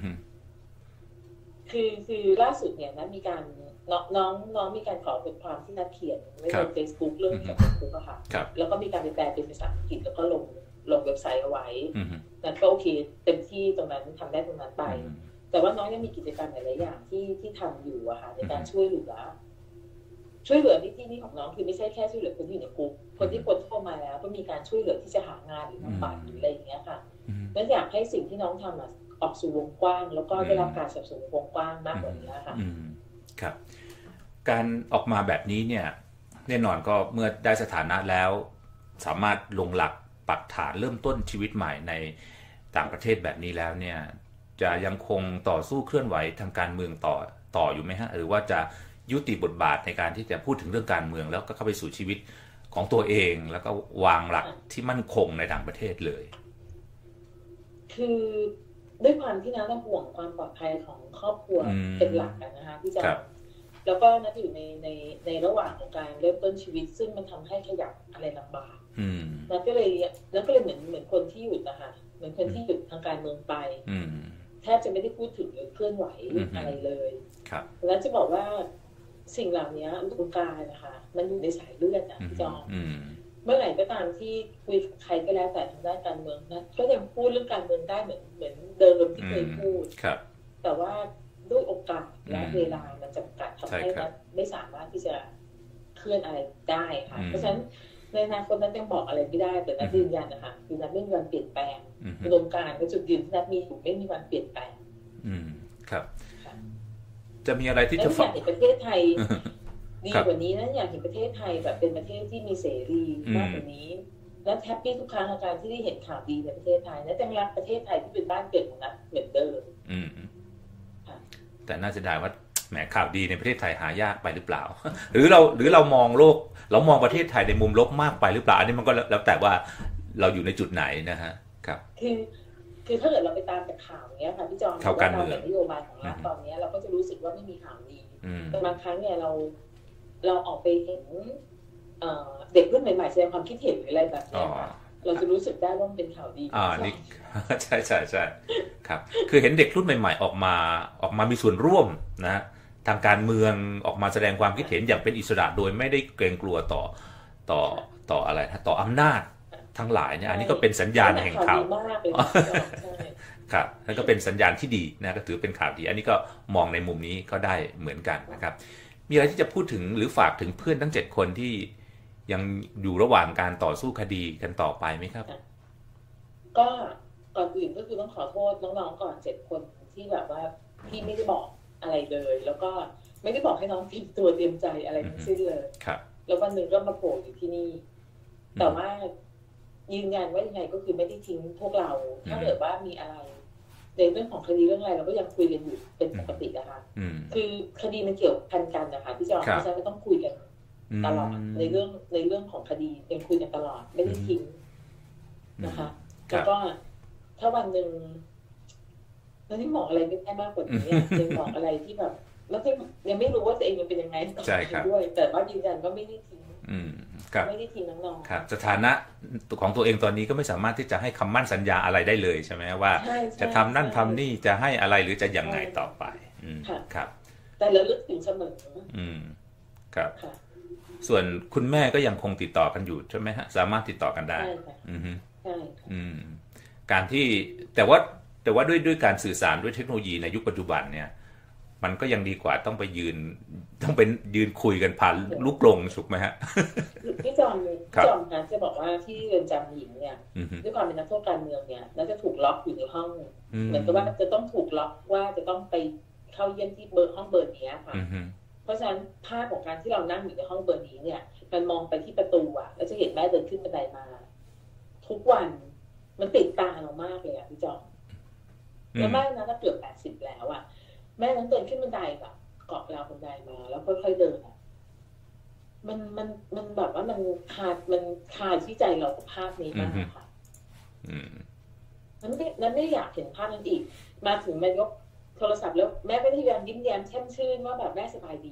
คือล่าสุดเนี่ยนะมีการน้องมีการขอเป็นความที่นัดเขียนไว้ใน Facebook เรื่องเกี่ยวกับคุกอะค่ะแล้วก็มีการไปแปลเป็นภาษาอังกฤษแล้วก็ลงเว็บไซต์เอาไว้นั่นก็โอเคเต็มที่ตรงนั้นทำได้ตรงนั้นไปแต่ว่าน้องยังมีกิจกรรมหลายๆอย่างที่ทำอยู่อะค่ะในการช่วยเหลือในที่นี้ของน้องคือไม่ใช่แค่ช่วยเหลือคนที่อยู่ในคุกคนที่พ้นโทษมาแล้วก็มีการช่วยเหลือที่จะหางานหรือบำบัดหรืออะไรอย่างเงี้ยค่ะแล้วอยากให้สิ่งที่น้องทำออกสู่วงกว้างแล้วก็ได้รับการสนับสนุนวงกว้างมากกว่านี้ค่ะครับการออกมาแบบนี้เนี่ยแน่นอนก็เมื่อได้สถานะแล้วสามารถลงหลักปักฐานเริ่มต้นชีวิตใหม่ในต่างประเทศแบบนี้แล้วเนี่ยจะยังคงต่อสู้เคลื่อนไหวทางการเมืองต่ออยู่ไหมฮะหรือว่าจะยุติบทบาทในการที่จะพูดถึงเรื่องการเมืองแล้วก็เข้าไปสู่ชีวิตของตัวเองแล้วก็วางหลักที่มั่นคงในต่างประเทศเลยคือด้วยความที่น้าห่วงความปลอดภัยของครอบครัวเป็นหลักนะคะที่จะแล้วก็นัดอยู่ในระหว่างของการเริ่มต้นชีวิตซึ่งมันทำให้ขยับอะไรลำบากแล้วก็เลยเหมือนคนที่หยุดนะคะเหมือนคนที่หยุดทางการเมืองไปแทบจะไม่ได้พูดถึงหรือเคลื่อนไหวอะไรเลยแล้วจะบอกว่าสิ่งเหล่านี้อุดมการณ์นะคะมันอยู่ในสายเลือดนะพี่จอมเมื่อไหร่ก็ตามที่คุยกับใครก็แล้วแต่ทางด้านการเมืองนะก็ยังพูดเรื่องการเมืองได้เหมือนเดิมที่เคยพูดแต่ว่าด้วยโอกาสและเวลามันจำกัดทำให้นัทไม่สามารถที่จะเคลื่อนอะไรได้ค่ะเพราะฉะนั้นในอนาคตนั้นยังบอกอะไรไม่ได้แต่นัทยืนยันนะคะคือนัทไม่มีวันเปลี่ยนแปลงอุดมการณ์และจุดยืนที่นัทมีอยู่ไม่มีวันเปลี่ยนแปลงครับจะมีอะไรที่จะอยากเห็นประเทศไทยดีกว่านี้นะอยากเห็นประเทศไทยแบบเป็นประเทศที่มีเสรีมากกว่านี้และแฮปปี้ทุกครั้งในการที่ได้เห็นข่าวดีในประเทศไทยและยังรักประเทศไทยที่เป็นบ้านเกิดของนัทเหมือนเดิมแต่น่าจะได้ว่าแหมข่าวดีในประเทศไทยหายากไปหรือเปล่า หรือเรามองโลกเรามองประเทศไทยในมุมลบมากไปหรือเปล่าอันนี้มันก็แล้วแต่ว่าเราอยู่ในจุดไหนนะฮะครับคือถ้าเกิดเราไปตามแต่ข่าวเนี้ยค่ะพี่จอมข่าวการเมืองนโยบายของรัฐตอนนี้เราก็จะรู้สึกว่าไม่มีข่าวดีแต่บางครั้งเนี่ยเราออกไปเห็นเด็กรุ่นใหม่ๆแสดงความคิดเห็นหรืออะไรแบบนี้เราจะรู้สึกได้ว่าเป็นข่าวดีนี่ใช่ครับคือเห็นเด็กรุ่นใหม่ๆออกมามีส่วนร่วมนะทางการเมืองออกมาแสดงความคิดเห็นอย่างเป็นอิสระโดยไม่ได้เกรงกลัวต่ออะไรต่ออำนาจทั้งหลายเนี่ยอันนี้ก็เป็นสัญญาณแห่งข่าวครับนั่นก็เป็นสัญญาณที่ดีนะก็ถือเป็นข่าวดีอันนี้ก็มองในมุมนี้ก็ได้เหมือนกันนะครับมีอะไรที่จะพูดถึงหรือฝากถึงเพื่อนทั้ง7คนที่ยังอยู่ระหว่างการต่อสู้คดีกันต่อไปไหมครับก็ก่อนอื่นก็คือต้องขอโทษน้องๆก่อน7คนที่แบบว่าพี่ไม่ได้บอกอะไรเลยแล้วก็ไม่ได้บอกให้น้องเตรียมตัวเตรียมใจอะไรทั้งสิ้นเลยแล้ววันหนึ่งก็มาโผล่อยู่ที่นี่แต่ว่ายืนยันว่ายังไงก็คือไม่ได้ทิ้งพวกเราถ้าเกิดว่ามีอะไรในเรื่องของคดีเรื่องอะไรเราก็ยังคุยกันอยู่เป็นปกตินะคะคือคดีมันเกี่ยวพันกันนะคะพี่จอมเพราะฉะนั้นก็ต้องคุยกันตลอดในเรื่องของคดียังคุยกันตลอดไม่ได้ทิ้งนะคะแล้วก็ถ้าวันหนึ่งเราที่บอกอะไรไม่ได้มากกว่านี้ยังบอกอะไรที่แบบแล้วก็ยังไม่รู้ว่าตัวเองมันเป็นยังไงต่อไปด้วยแต่ว่ายืนยันก็ไม่ได้ทิ้งไม่ได้ทิ้งน้องๆครับสถานะของตัวเองตอนนี้ก็ไม่สามารถที่จะให้คำมั่นสัญญาอะไรได้เลยใช่ไหมว่าจะทำนั่นทำนี่จะให้อะไรหรือจะยังไงต่อไปครับแต่ระลึกถึงเสมอครับส่วนคุณแม่ก็ยังคงติดต่อกันอยู่ใช่ไหมฮะสามารถติดต่อกันได้ใช่การที่แต่ว่าด้วยการสื่อสารด้วยเทคโนโลยีในยุคปัจจุบันเนี่ยมันก็ยังดีกว่าต้องไปยืนคุยกันผ่านลูกกรงถูกไหมฮะพี่จอมนะจะบอกว่าที่เรือนจำหญิงเนี่ยด้วยความเป็นนักโทษการเมืองเนี่ยแล้วจะถูกล็อกอยู่ในห้องเหมือนกับว่าจะต้องถูกล็อกว่าจะต้องไปเข้าเยี่ยมที่ห้องเบอร์นี้ค่ะเพราะฉะนั้นภาพของการที่เรานั่งอยู่ในห้องเบอร์นี้เนี่ยมันมองไปที่ประตูอะแล้วจะเห็นแม่เดินขึ้นบันไดมาทุกวันมันติดตาเรามากเลยอะพี่จอมแล้วแม่นั้นเกือบ80แล้วอะแม่นั้นเดินขึ้นบันไดแบบเกาะราวบันไดมาแล้วค่อยๆเดินอะมันแบบว่ามันคาที่ใจเรากับภาพนี้มากค่ะนั้นไม่อยากเห็นภาพนั้นอีกมาถึงแม่ยกโทรศัพท์แล้วแม่ก็พยายามยิ้มแย้มแช่มชื่นว่าแบบแม่สบายดี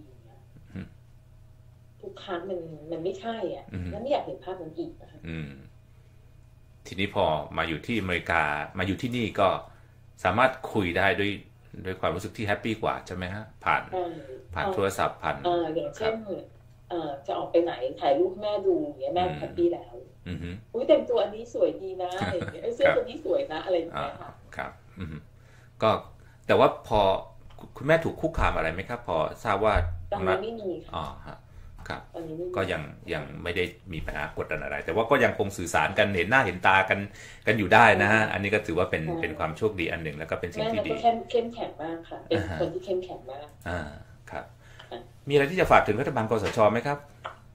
ทุกครั้งมันไม่ใช่อ่ะนั้นไม่อยากเห็นภาพนั้นอีกนะคะทีนี้พอมาอยู่ที่อเมริกามาอยู่ที่นี่ก็สามารถคุยได้ด้วยความรู้สึกที่แฮปปี้กว่าใช่ไหมฮะผ่านโทรศัพท์ผ่านอย่างเช่นจะออกไปไหนถ่ายรูปแม่ดูอย่างเงี้ยแม่แฮปปี้แล้วอุ้ยแต่งตัวอันนี้สวยดีนะอะไรอย่างเงี้ยเสื้อตัวนี้สวยนะอะไรอย่างเงี้ยค่ะครับก็แต่ว่าพอคุณแม่ถูกคุกคามอะไรไหมครับพอทราบว่าตอนนี้ไม่มีอ๋อฮะครับตอนนี้ก็ยังไม่ได้มีปัญหากดดันอะไรแต่ว่าก็ยังคงสื่อสารกันเห็นหน้าเห็นตากันอยู่ได้นะฮะอันนี้ก็ถือว่าเป็นความโชคดีอันหนึ่งแล้วก็เป็นสิ่งที่ดีเข้มแข็งมากค่ะเป็นคนที่เข้มแข็งมากครับมีอะไรที่จะฝากถึงรัฐบาลกสชไหมครับ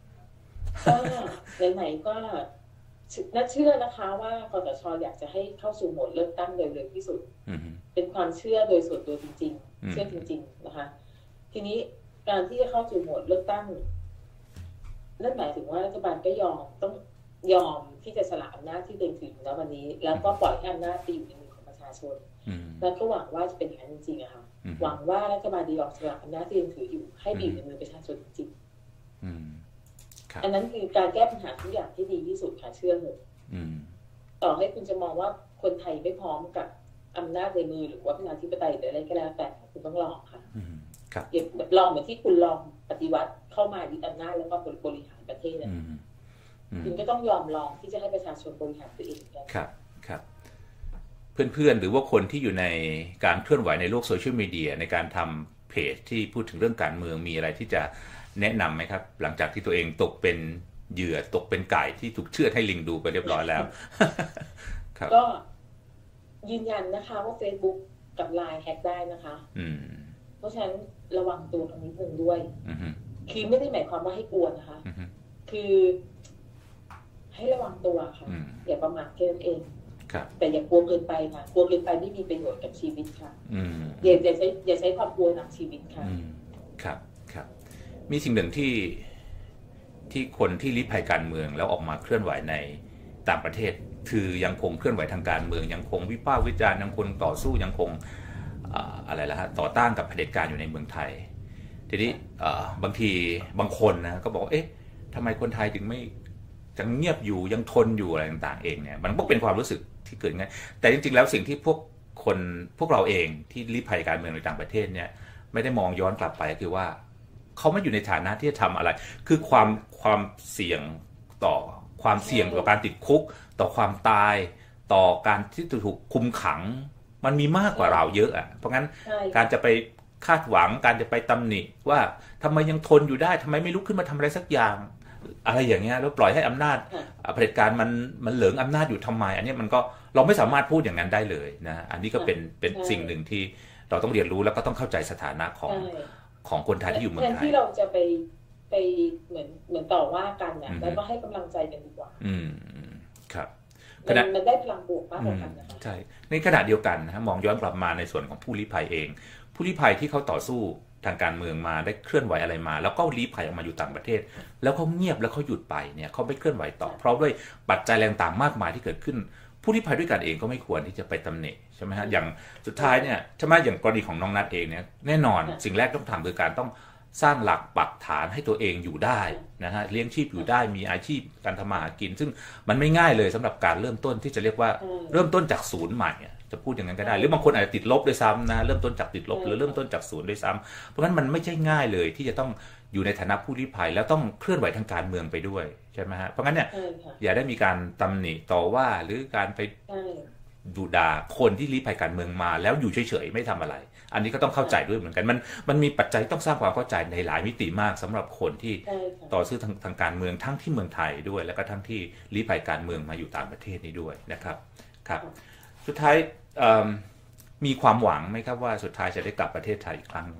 ก็ไหนๆก็น่าเชื่อนะคะว่ากสชอยากจะให้เข้าสู่โหมดเลือกตั้งโดยเร็วที่สุดเป็นความเชื่อโดยส่วนตัวจริงๆเชื่อจริงๆนะคะทีนี้การที่จะเข้าสู่โหมดเลือกตั้งนั่นหมายถึงว่ารัฐบาลก็ต้องยอมที่จะสละอำนาจที่ตัวเองถืออยู่ณวันนี้แล้วก็ปล่อยให้อำนาจไปอยู่ในมือของประชาชนแล้วก็หวังว่าจะเป็นอย่างนั้นจริงๆอะค่ะหวังว่ารัฐบาลจะยอมสละอำนาจที่ตัวเองถืออยู่ให้ไปอยู่ในมือประชาชนจริงอันนั้นคือการแก้ปัญหาทุกอย่างที่ดีที่สุดค่ะเชื่อเลยต่อให้คุณจะมองว่าคนไทยไม่พร้อมกับอำนาจในมือหรือว่าประชาธิปไตยหรืออะไรก็แล้วแต่คุณต้องลองค่ะลองเหมือนที่คุณลองปฏิวัติเข้ามายึดอำนาจแล้วก็บริหารประเทศคุณก็ต้องยอมลองที่จะให้ประชาชนบริหารตัวเองกันครับเพื่อนๆหรือว่าคนที่อยู่ในการเคลื่อนไหวในโลกโซเชียลมีเดียในการทำเพจที่พูดถึงเรื่องการเมืองมีอะไรที่จะแนะนำไหมครับหลังจากที่ตัวเองตกเป็นเหยื่อตกเป็นไก่ที่ถูกเชือดให้ลิงดูไปเรียบร้อยแล้วก็ยืนยันนะคะว่า Facebook กับ LINE แฮกได้นะคะเพราะฉะนั้นระวังตัวตรงนี้นึงด้วยคือไม่ได้หมายความว่าให้กลัวนะคะคือให้ระวังตัวค่ะอย่าประมาทแค่นั้นเองแต่อย่ากลัวเกินไปค่ะกลัวเกินไปไม่มีประโยชน์กับชีวิตค่ะอย่าใช้ความกลัวนำชีวิตค่ะครับมีสิ่งหนึ่งที่คนที่ลี้ภัยการเมืองแล้วออกมาเคลื่อนไหวในต่างประเทศคือยังคงเคลื่อนไหวทางการเมืองยังคงวิพากษ์วิจารณ์ยังคงต่อสู้ยังคงอะไรล่ะฮะต่อต้านกับเผด็จการอยู่ในเมืองไทยทีนี้บางทีบางคนนะก็บอกเอ๊ะทำไมคนไทยถึงไม่ยังเงียบอยู่ยังทนอยู่อะไรต่างๆเองเนี่ยมันก็เป็นความรู้สึกที่เกิดงั้นแต่จริงๆแล้วสิ่งที่พวกเราเองที่ลี้ภัยการเมืองในต่างประเทศเนี่ยไม่ได้มองย้อนกลับไปคือว่าเขาไม่อยู่ในฐานะที่จะทำอะไรคือความเสี่ยงต่อความเสี่ยงต่อการติดคุกต่อความตายต่อการที่ถูกคุมขังมันมีมากกว่าเราเยอะอ่ะเพราะงั้นการจะไปคาดหวังการจะไปตำหนิว่าทำไมยังทนอยู่ได้ทำไมไม่ลุกขึ้นมาทำอะไรสักอย่างอะไรอย่างเงี้ยแล้วปล่อยให้อำนาจเผด็จการมันเหลืองอำนาจอยู่ทำไมอันนี้มันก็เราไม่สามารถพูดอย่างนั้นได้เลยนะอันนี้ก็เป็นสิ่งหนึ่งที่เราต้องเรียนรู้แล้วก็ต้องเข้าใจสถานะของคนไทยที่อยู่เมืองไทยแทนที่เราจะไปเหมือนต่อว่ากันเนี่ยแล้วก็ให้กำลังใจกันดีกว่าครับมันได้พลังบวกมากกว่ากันนะคะใช่ในขณะเดียวกันนะมองย้อนกลับมาในส่วนของผู้ลี้ภัยเองผู้ลี้ภัยที่เขาต่อสู้ทางการเมืองมาได้เคลื่อนไหวอะไรมาแล้วก็ลี้ภัยออกมาอยู่ต่างประเทศแล้วเขาเงียบแล้วเขาหยุดไปเนี่ยเขาไม่เคลื่อนไหวต่อเพราะด้วยปัจจัยแรงต่างมากมายที่เกิดขึ้นผู้ลี้ภัยด้วยกันเองก็ไม่ควรที่จะไปตำหนิใช่ไหมฮะอย่างสุดท้ายเนี่ยใช่ไหมอย่างกรณีของน้องนัทเองเนี่ยแน่นอนสิ่งแรกต้องทำคือการต้องสร้างหลักปักฐานให้ตัวเองอยู่ได้นะฮะเลี้ยงชีพอยู่ได้มีอาชีพการทำมาหากินซึ่งมันไม่ง่ายเลยสำหรับการเริ่มต้นที่จะเรียกว่าเริ่มต้นจากศูนย์ใหม่จะพูดอย่างนั้นก็ได้หรือบางคนอาจจะติดลบด้วยซ้ำนะเริ่มต้นจากติดลบหรือเริ่มต้นจากศูนย์ด้วยซ้ำเพราะฉะนั้นมันไม่ใช่ง่ายเลยที่จะต้องอยู่ในฐานะผู้ลี้ภัยแล้วต้องเคลื่อนไหวทางการเมืองไปด้วยใช่ไหมฮะเพราะงั้นเนี่ยอย่าได้มีการตำหนิต่อว่าหรือการไปดูด่าคนที่ลี้ภัยการเมืองมาแล้วอยู่เฉยๆไม่ทำอะไรอันนี้ก็ต้องเข้าใจด้วยเหมือนกันมันมีปัจจัยต้องสร้างความเข้าใจในหลายมิติมากสำหรับคนที่ต่อสู้ทางการเมืองทั้งที่เมืองไทยด้วยแล้วก็ทั้งที่ลี้ภัยการเมืองมาอยู่ต่างประเทศนี้ด้วยนะครับครับสุดท้ายมีความหวังไหมครับว่าสุดท้ายจะได้กลับประเทศไทยอีกครั้ง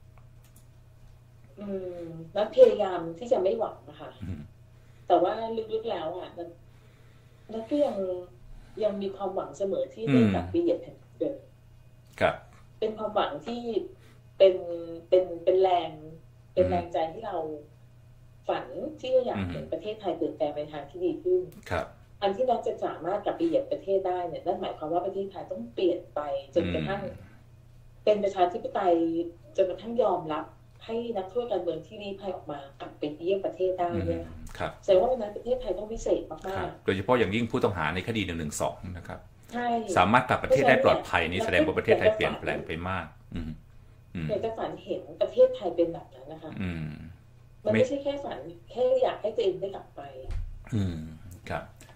นักพยายามที่จะไม่หวังนะคะแต่ว่าลึกๆแล้วอ่ะนักก็ยังมีความหวังเสมอที่จะกลับไปเหยียบแผ่นดินเดิมครับเป็นความหวังที่เป็นแรงใจที่เราฝันที่เราอยากเห็นประเทศไทยเปลี่ยนแปลงไปทางที่ดีขึ้นครับอันที่เราจะสามารถกลับไปเหยียบประเทศได้เนี่ยนั่นหมายความว่าประเทศไทยต้องเปลี่ยนไปจนกระทั่งเป็นประชาธิปไตยจนกระทั่งยอมรับให้นักโทษการเมืองที่ลี้ภัยออกมากลับไปเยี่ยมประเทศได้เนี่ยแสดงว่าในประเทศไทยต้องพิเศษมากๆโดยเฉพาะอย่างยิ่งผู้ต้องหาในคดี112นะครับสามารถกลับประเทศได้ปลอดภัยนี้แสดงว่าประเทศไทยเปลี่ยนแปลงไปมากอยากจะฝันเห็นประเทศไทยเป็นแบบนั้นนะคะมันไม่ใช่แค่ฝันแค่อยากให้ตัวเองได้กลับไปครับ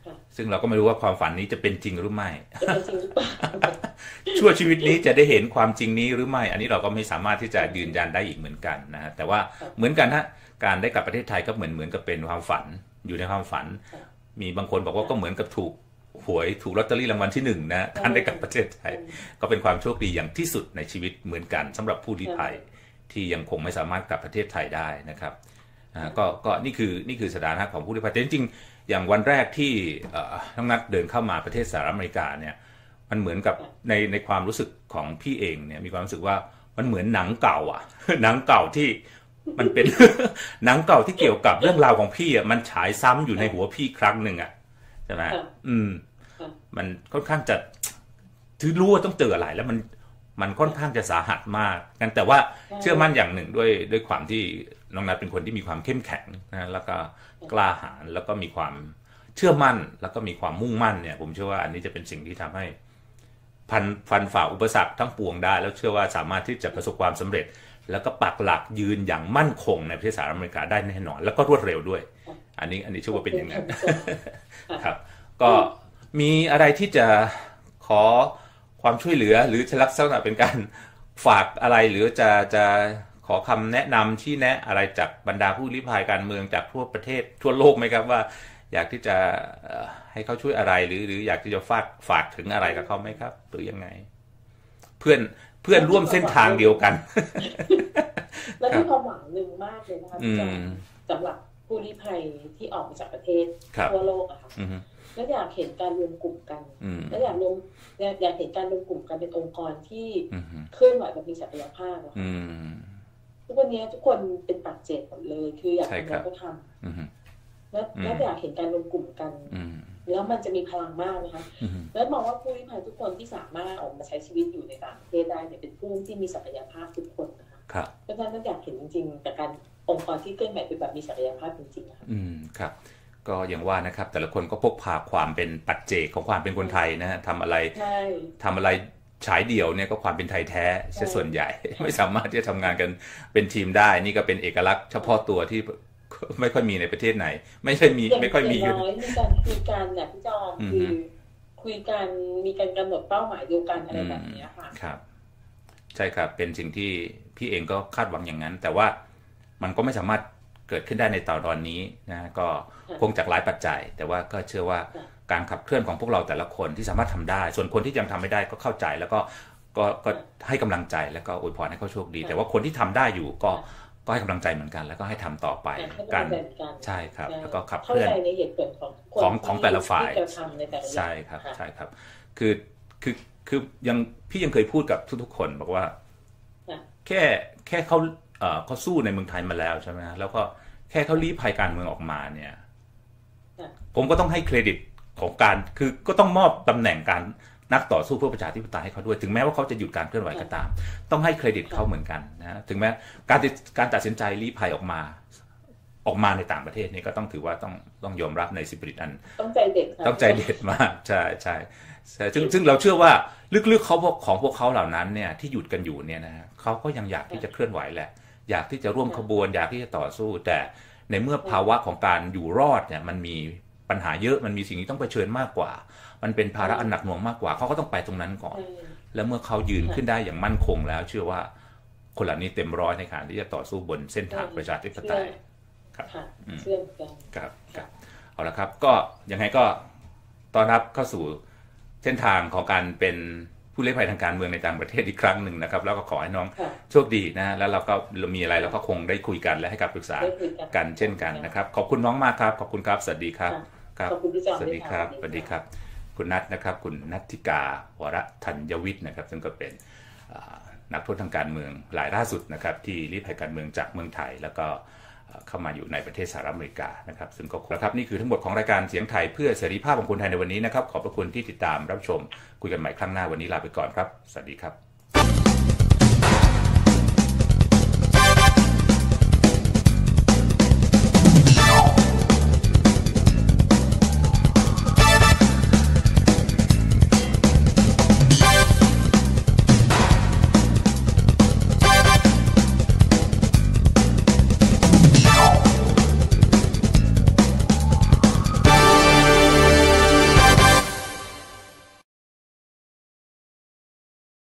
ซึ่งเราก็ไม่รู้ว่าความฝันนี้จะเป็นจริงหรือไม่จะเป็นจริงหรือเปล่าชั่วชีวิตนี้จะได้เห็นความจริงนี้หรือไม่อันนี้เราก็ไม่สามารถที่จะยืนยันได้อีกเหมือนกันนะแต่ว่าเหมือนกันฮะการได้กลับประเทศไทยก็เหมือนกับเป็นความฝันอยู่ในความฝันมีบางคนบอกว่าก็เหมือนกับถูกหวยถูกลอตเตอรี่รางวัลที่1นะการได้กลับประเทศไทยก็เป็นความโชคดีอย่างที่สุดในชีวิตเหมือนกันสำหรับผู้ลี้ภัยที่ยังคงไม่สามารถกลับประเทศไทยได้นะครับก็นี่คือสถานะของผู้ลี้ภัยแต่จริงๆอย่างวันแรกที่น้องนัทเดินเข้ามาประเทศสหรัฐอเมริกาเนี่ยมันเหมือนกับในความรู้สึกของพี่เองเนี่ยมีความรู้สึกว่ามันเหมือนหนังเก่าอ่ะ หนังเก่าที่มันเป็น หนังเก่าที่เกี่ยวกับเรื่องราวของพี่อ่ะมันฉายซ้ำอยู่ในหัวพี่ครั้งหนึ่งอ่ะใช่ไหมมันค่อนข้างจะถือรู้ว่าต้องเจออะไรแล้วมันค่อนข้างจะสาหัสมากกันแต่ว่าเชื่อมั่นอย่างหนึ่งด้วยความที่น้องนัทเป็นคนที่มีความเข้มแข็งนะแล้วก็กล้าหาญแล้วก็มีความเชื่อมั่นแล้วก็มีความมุ่งมั่นเนี่ยผมเชื่อว่าอันนี้จะเป็นสิ่งที่ทำให้ฟันฝ่าอุปสรรคทั้งปวงได้แล้วเชื่อว่าสามารถที่จะประสบความสำเร็จแล้วก็ปักหลักยืนอย่างมั่นคงในประเทศสหรัฐอเมริกาได้แน่นอนแล้วก็รวดเร็วด้วยอันนี้เชื่อว่าเป็นอย่างนั้นครับก็มีอะไรที่จะขอความช่วยเหลือหรือลักษณะเป็นการฝากอะไรหรือจะขอคำแนะนำชี้แนะอะไรจากบรรดาผู้ลี้ภัยการเมืองจากทั่วประเทศทั่วโลกไหมครับว่าอยากที่จะให้เขาช่วยอะไรหรืออยากที่จะฝากถึงอะไรกับเขาไหมครับหรือยังไงเพื่อนร่วมเส้นทางเดียวกันและที่ความหวังหนึ่งมากเลยนะคะสำหรับผู้ลี้ภัยที่ออกมาจากประเทศทั่วโลกอะค่ะและอยากเห็นการรวมกลุ่มกันและอยากเห็นการรวมกลุ่มกันเป็นองค์กรที่เคลื่อนไหวแบบมีศักยภาพอะทุกวันนี้ทุกคนเป็นปัจเจกหมดเลยคืออยากทำอะไรก็ทำแล้วอยากเห็นการรวมกลุ่มกันแล้วมันจะมีพลังมากนะคะแล้วมองว่าผู้ลี้ภัยทุกคนที่สามารถออกมาใช้ชีวิตอยู่ในต่างประเทศได้เนี่ยเป็นผู้ที่มีศักยภาพทุกคนนะคะเพราะฉะนั้นอยากเห็นจริงๆแต่การองค์กรที่เคลื่อนไหวเป็นแบบมีศักยภาพจริงๆนะคะครับก็อย่างว่านะครับแต่ละคนก็พกพาความเป็นปัจเจกของความเป็นคนไทยนะฮะทำอะไรฉายเดี่ยวเนี่ยก็ความเป็นไทยแท้ซะส่วนใหญ่ ไม่สามารถที่จะทำงานกันเป็นทีมได้นี่ก็เป็นเอกลักษณ์เฉพาะตัวที่ไม่ค่อยมีในประเทศไหนไม่ค่อยมีอยู่มีการคุยกันเนี่ยพี่จอมคือคุยกันมีการกำหนดเป้าหมายเดียวกันอะไรแบบนี้ค่ะครับใช่ครับเป็นสิ่งที่พี่เองก็คาดหวังอย่างนั้นแต่ว่ามันก็ไม่สามารถเกิดขึ้นได้ในตอนนี้นะก็คงจากหลายปัจจัยแต่ว่าก็เชื่อว่าการขับเคลื่อนของพวกเราแต่ละคนที่สามารถทำได้ส่วนคนที่ยังทำไม่ได้ก็เข้าใจแล้วก็ให้กำลังใจแล้วก็อวยพรให้เขาโชคดีแต่ว่าคนที่ทำได้อยู่ก็ให้กำลังใจเหมือนกันแล้วก็ให้ทำต่อไปกันใช่ครับแล้วก็ขับเคลื่อนในเหตุผลของแต่ละฝ่ายใช่ครับใช่ครับคือพี่ยังเคยพูดกับทุกๆคนบอกว่าแค่เขาสู้ในเมืองไทยมาแล้วใช่ไหมแล้วก็แค่เขาลี้ภัยการเมืองออกมาเนี่ยผมก็ต้องให้เครดิตของการคือก็ต้องมอบตำแหน่งการนักต่อสู้เพื่อประชาธิปไตยให้เขาด้วยถึงแม้ว่าเขาจะหยุดการเคลื่อนไหวก็ตามต้องให้เครดิตเขาเหมือนกันนะถึงแม้การตัดสินใจลี้ภัยออกมาในต่างประเทศนี่ก็ต้องถือว่าต้องยอมรับในสปิริตอันต้องใจเด็ดมากใช่ซึ่งเราเชื่อว่าลึกๆเขาของพวกเขาเหล่านั้นเนี่ยที่หยุดกันอยู่เนี่ยนะเขาก็ยังอยากที่จะเคลื่อนไหวแหละอยากที่จะร่วมขบวนอยากที่จะต่อสู้แต่ในเมื่อภาวะของการอยู่รอดเนี่ยมันมีปัญหาเยอะมันมีสิ่งที่ต้องเผชิญมากกว่ามันเป็นภาระอันหนักหน่วงมากกว่าเขาก็ต้องไปตรงนั้นก่อนแล้วเมื่อเขายืนขึ้นได้อย่างมั่นคงแล้วเชื่อว่าคนเหล่านี้เต็มร้อยในการที่จะต่อสู้บนเส้นทางประชาธิปไตยครับเชื่อกันครับเอาละครับก็ยังไงก็ต้อนรับเข้าสู่เส้นทางของการเป็นผู้ลี้ภัยทางการเมืองในต่างประเทศอีกครั้งหนึ่งนะครับแล้วก็ขอให้น้องโชคดีนะแล้วเรามีอะไรเราก็คงได้คุยกันและให้คำปรึกษากันเช่นกันนะครับขอบคุณน้องมากครับขอบคุณครับสวัสดีครับขอบคุณพี่จอมสวัสดีครับสวัสดีครับคุณนัทนะครับคุณนัทธิกาวรธัญวิทย์นะครับซึ่งก็เป็นนักโทษทางการเมืองรายล่าสุดนะครับที่ลี้ภัยการเมืองจากเมืองไทยแล้วก็เข้ามาอยู่ในประเทศสหรัฐอเมริกานะครับซึ่งก็ครับนี่คือทั้งหมดของรายการเสียงไทยเพื่อเสรีภาพของคนไทยในวันนี้นะครับขอบพระคุณที่ติดตามรับชมคุยกันใหม่ครั้งหน้าวันนี้ลาไปก่อนครับสวัสดีครับ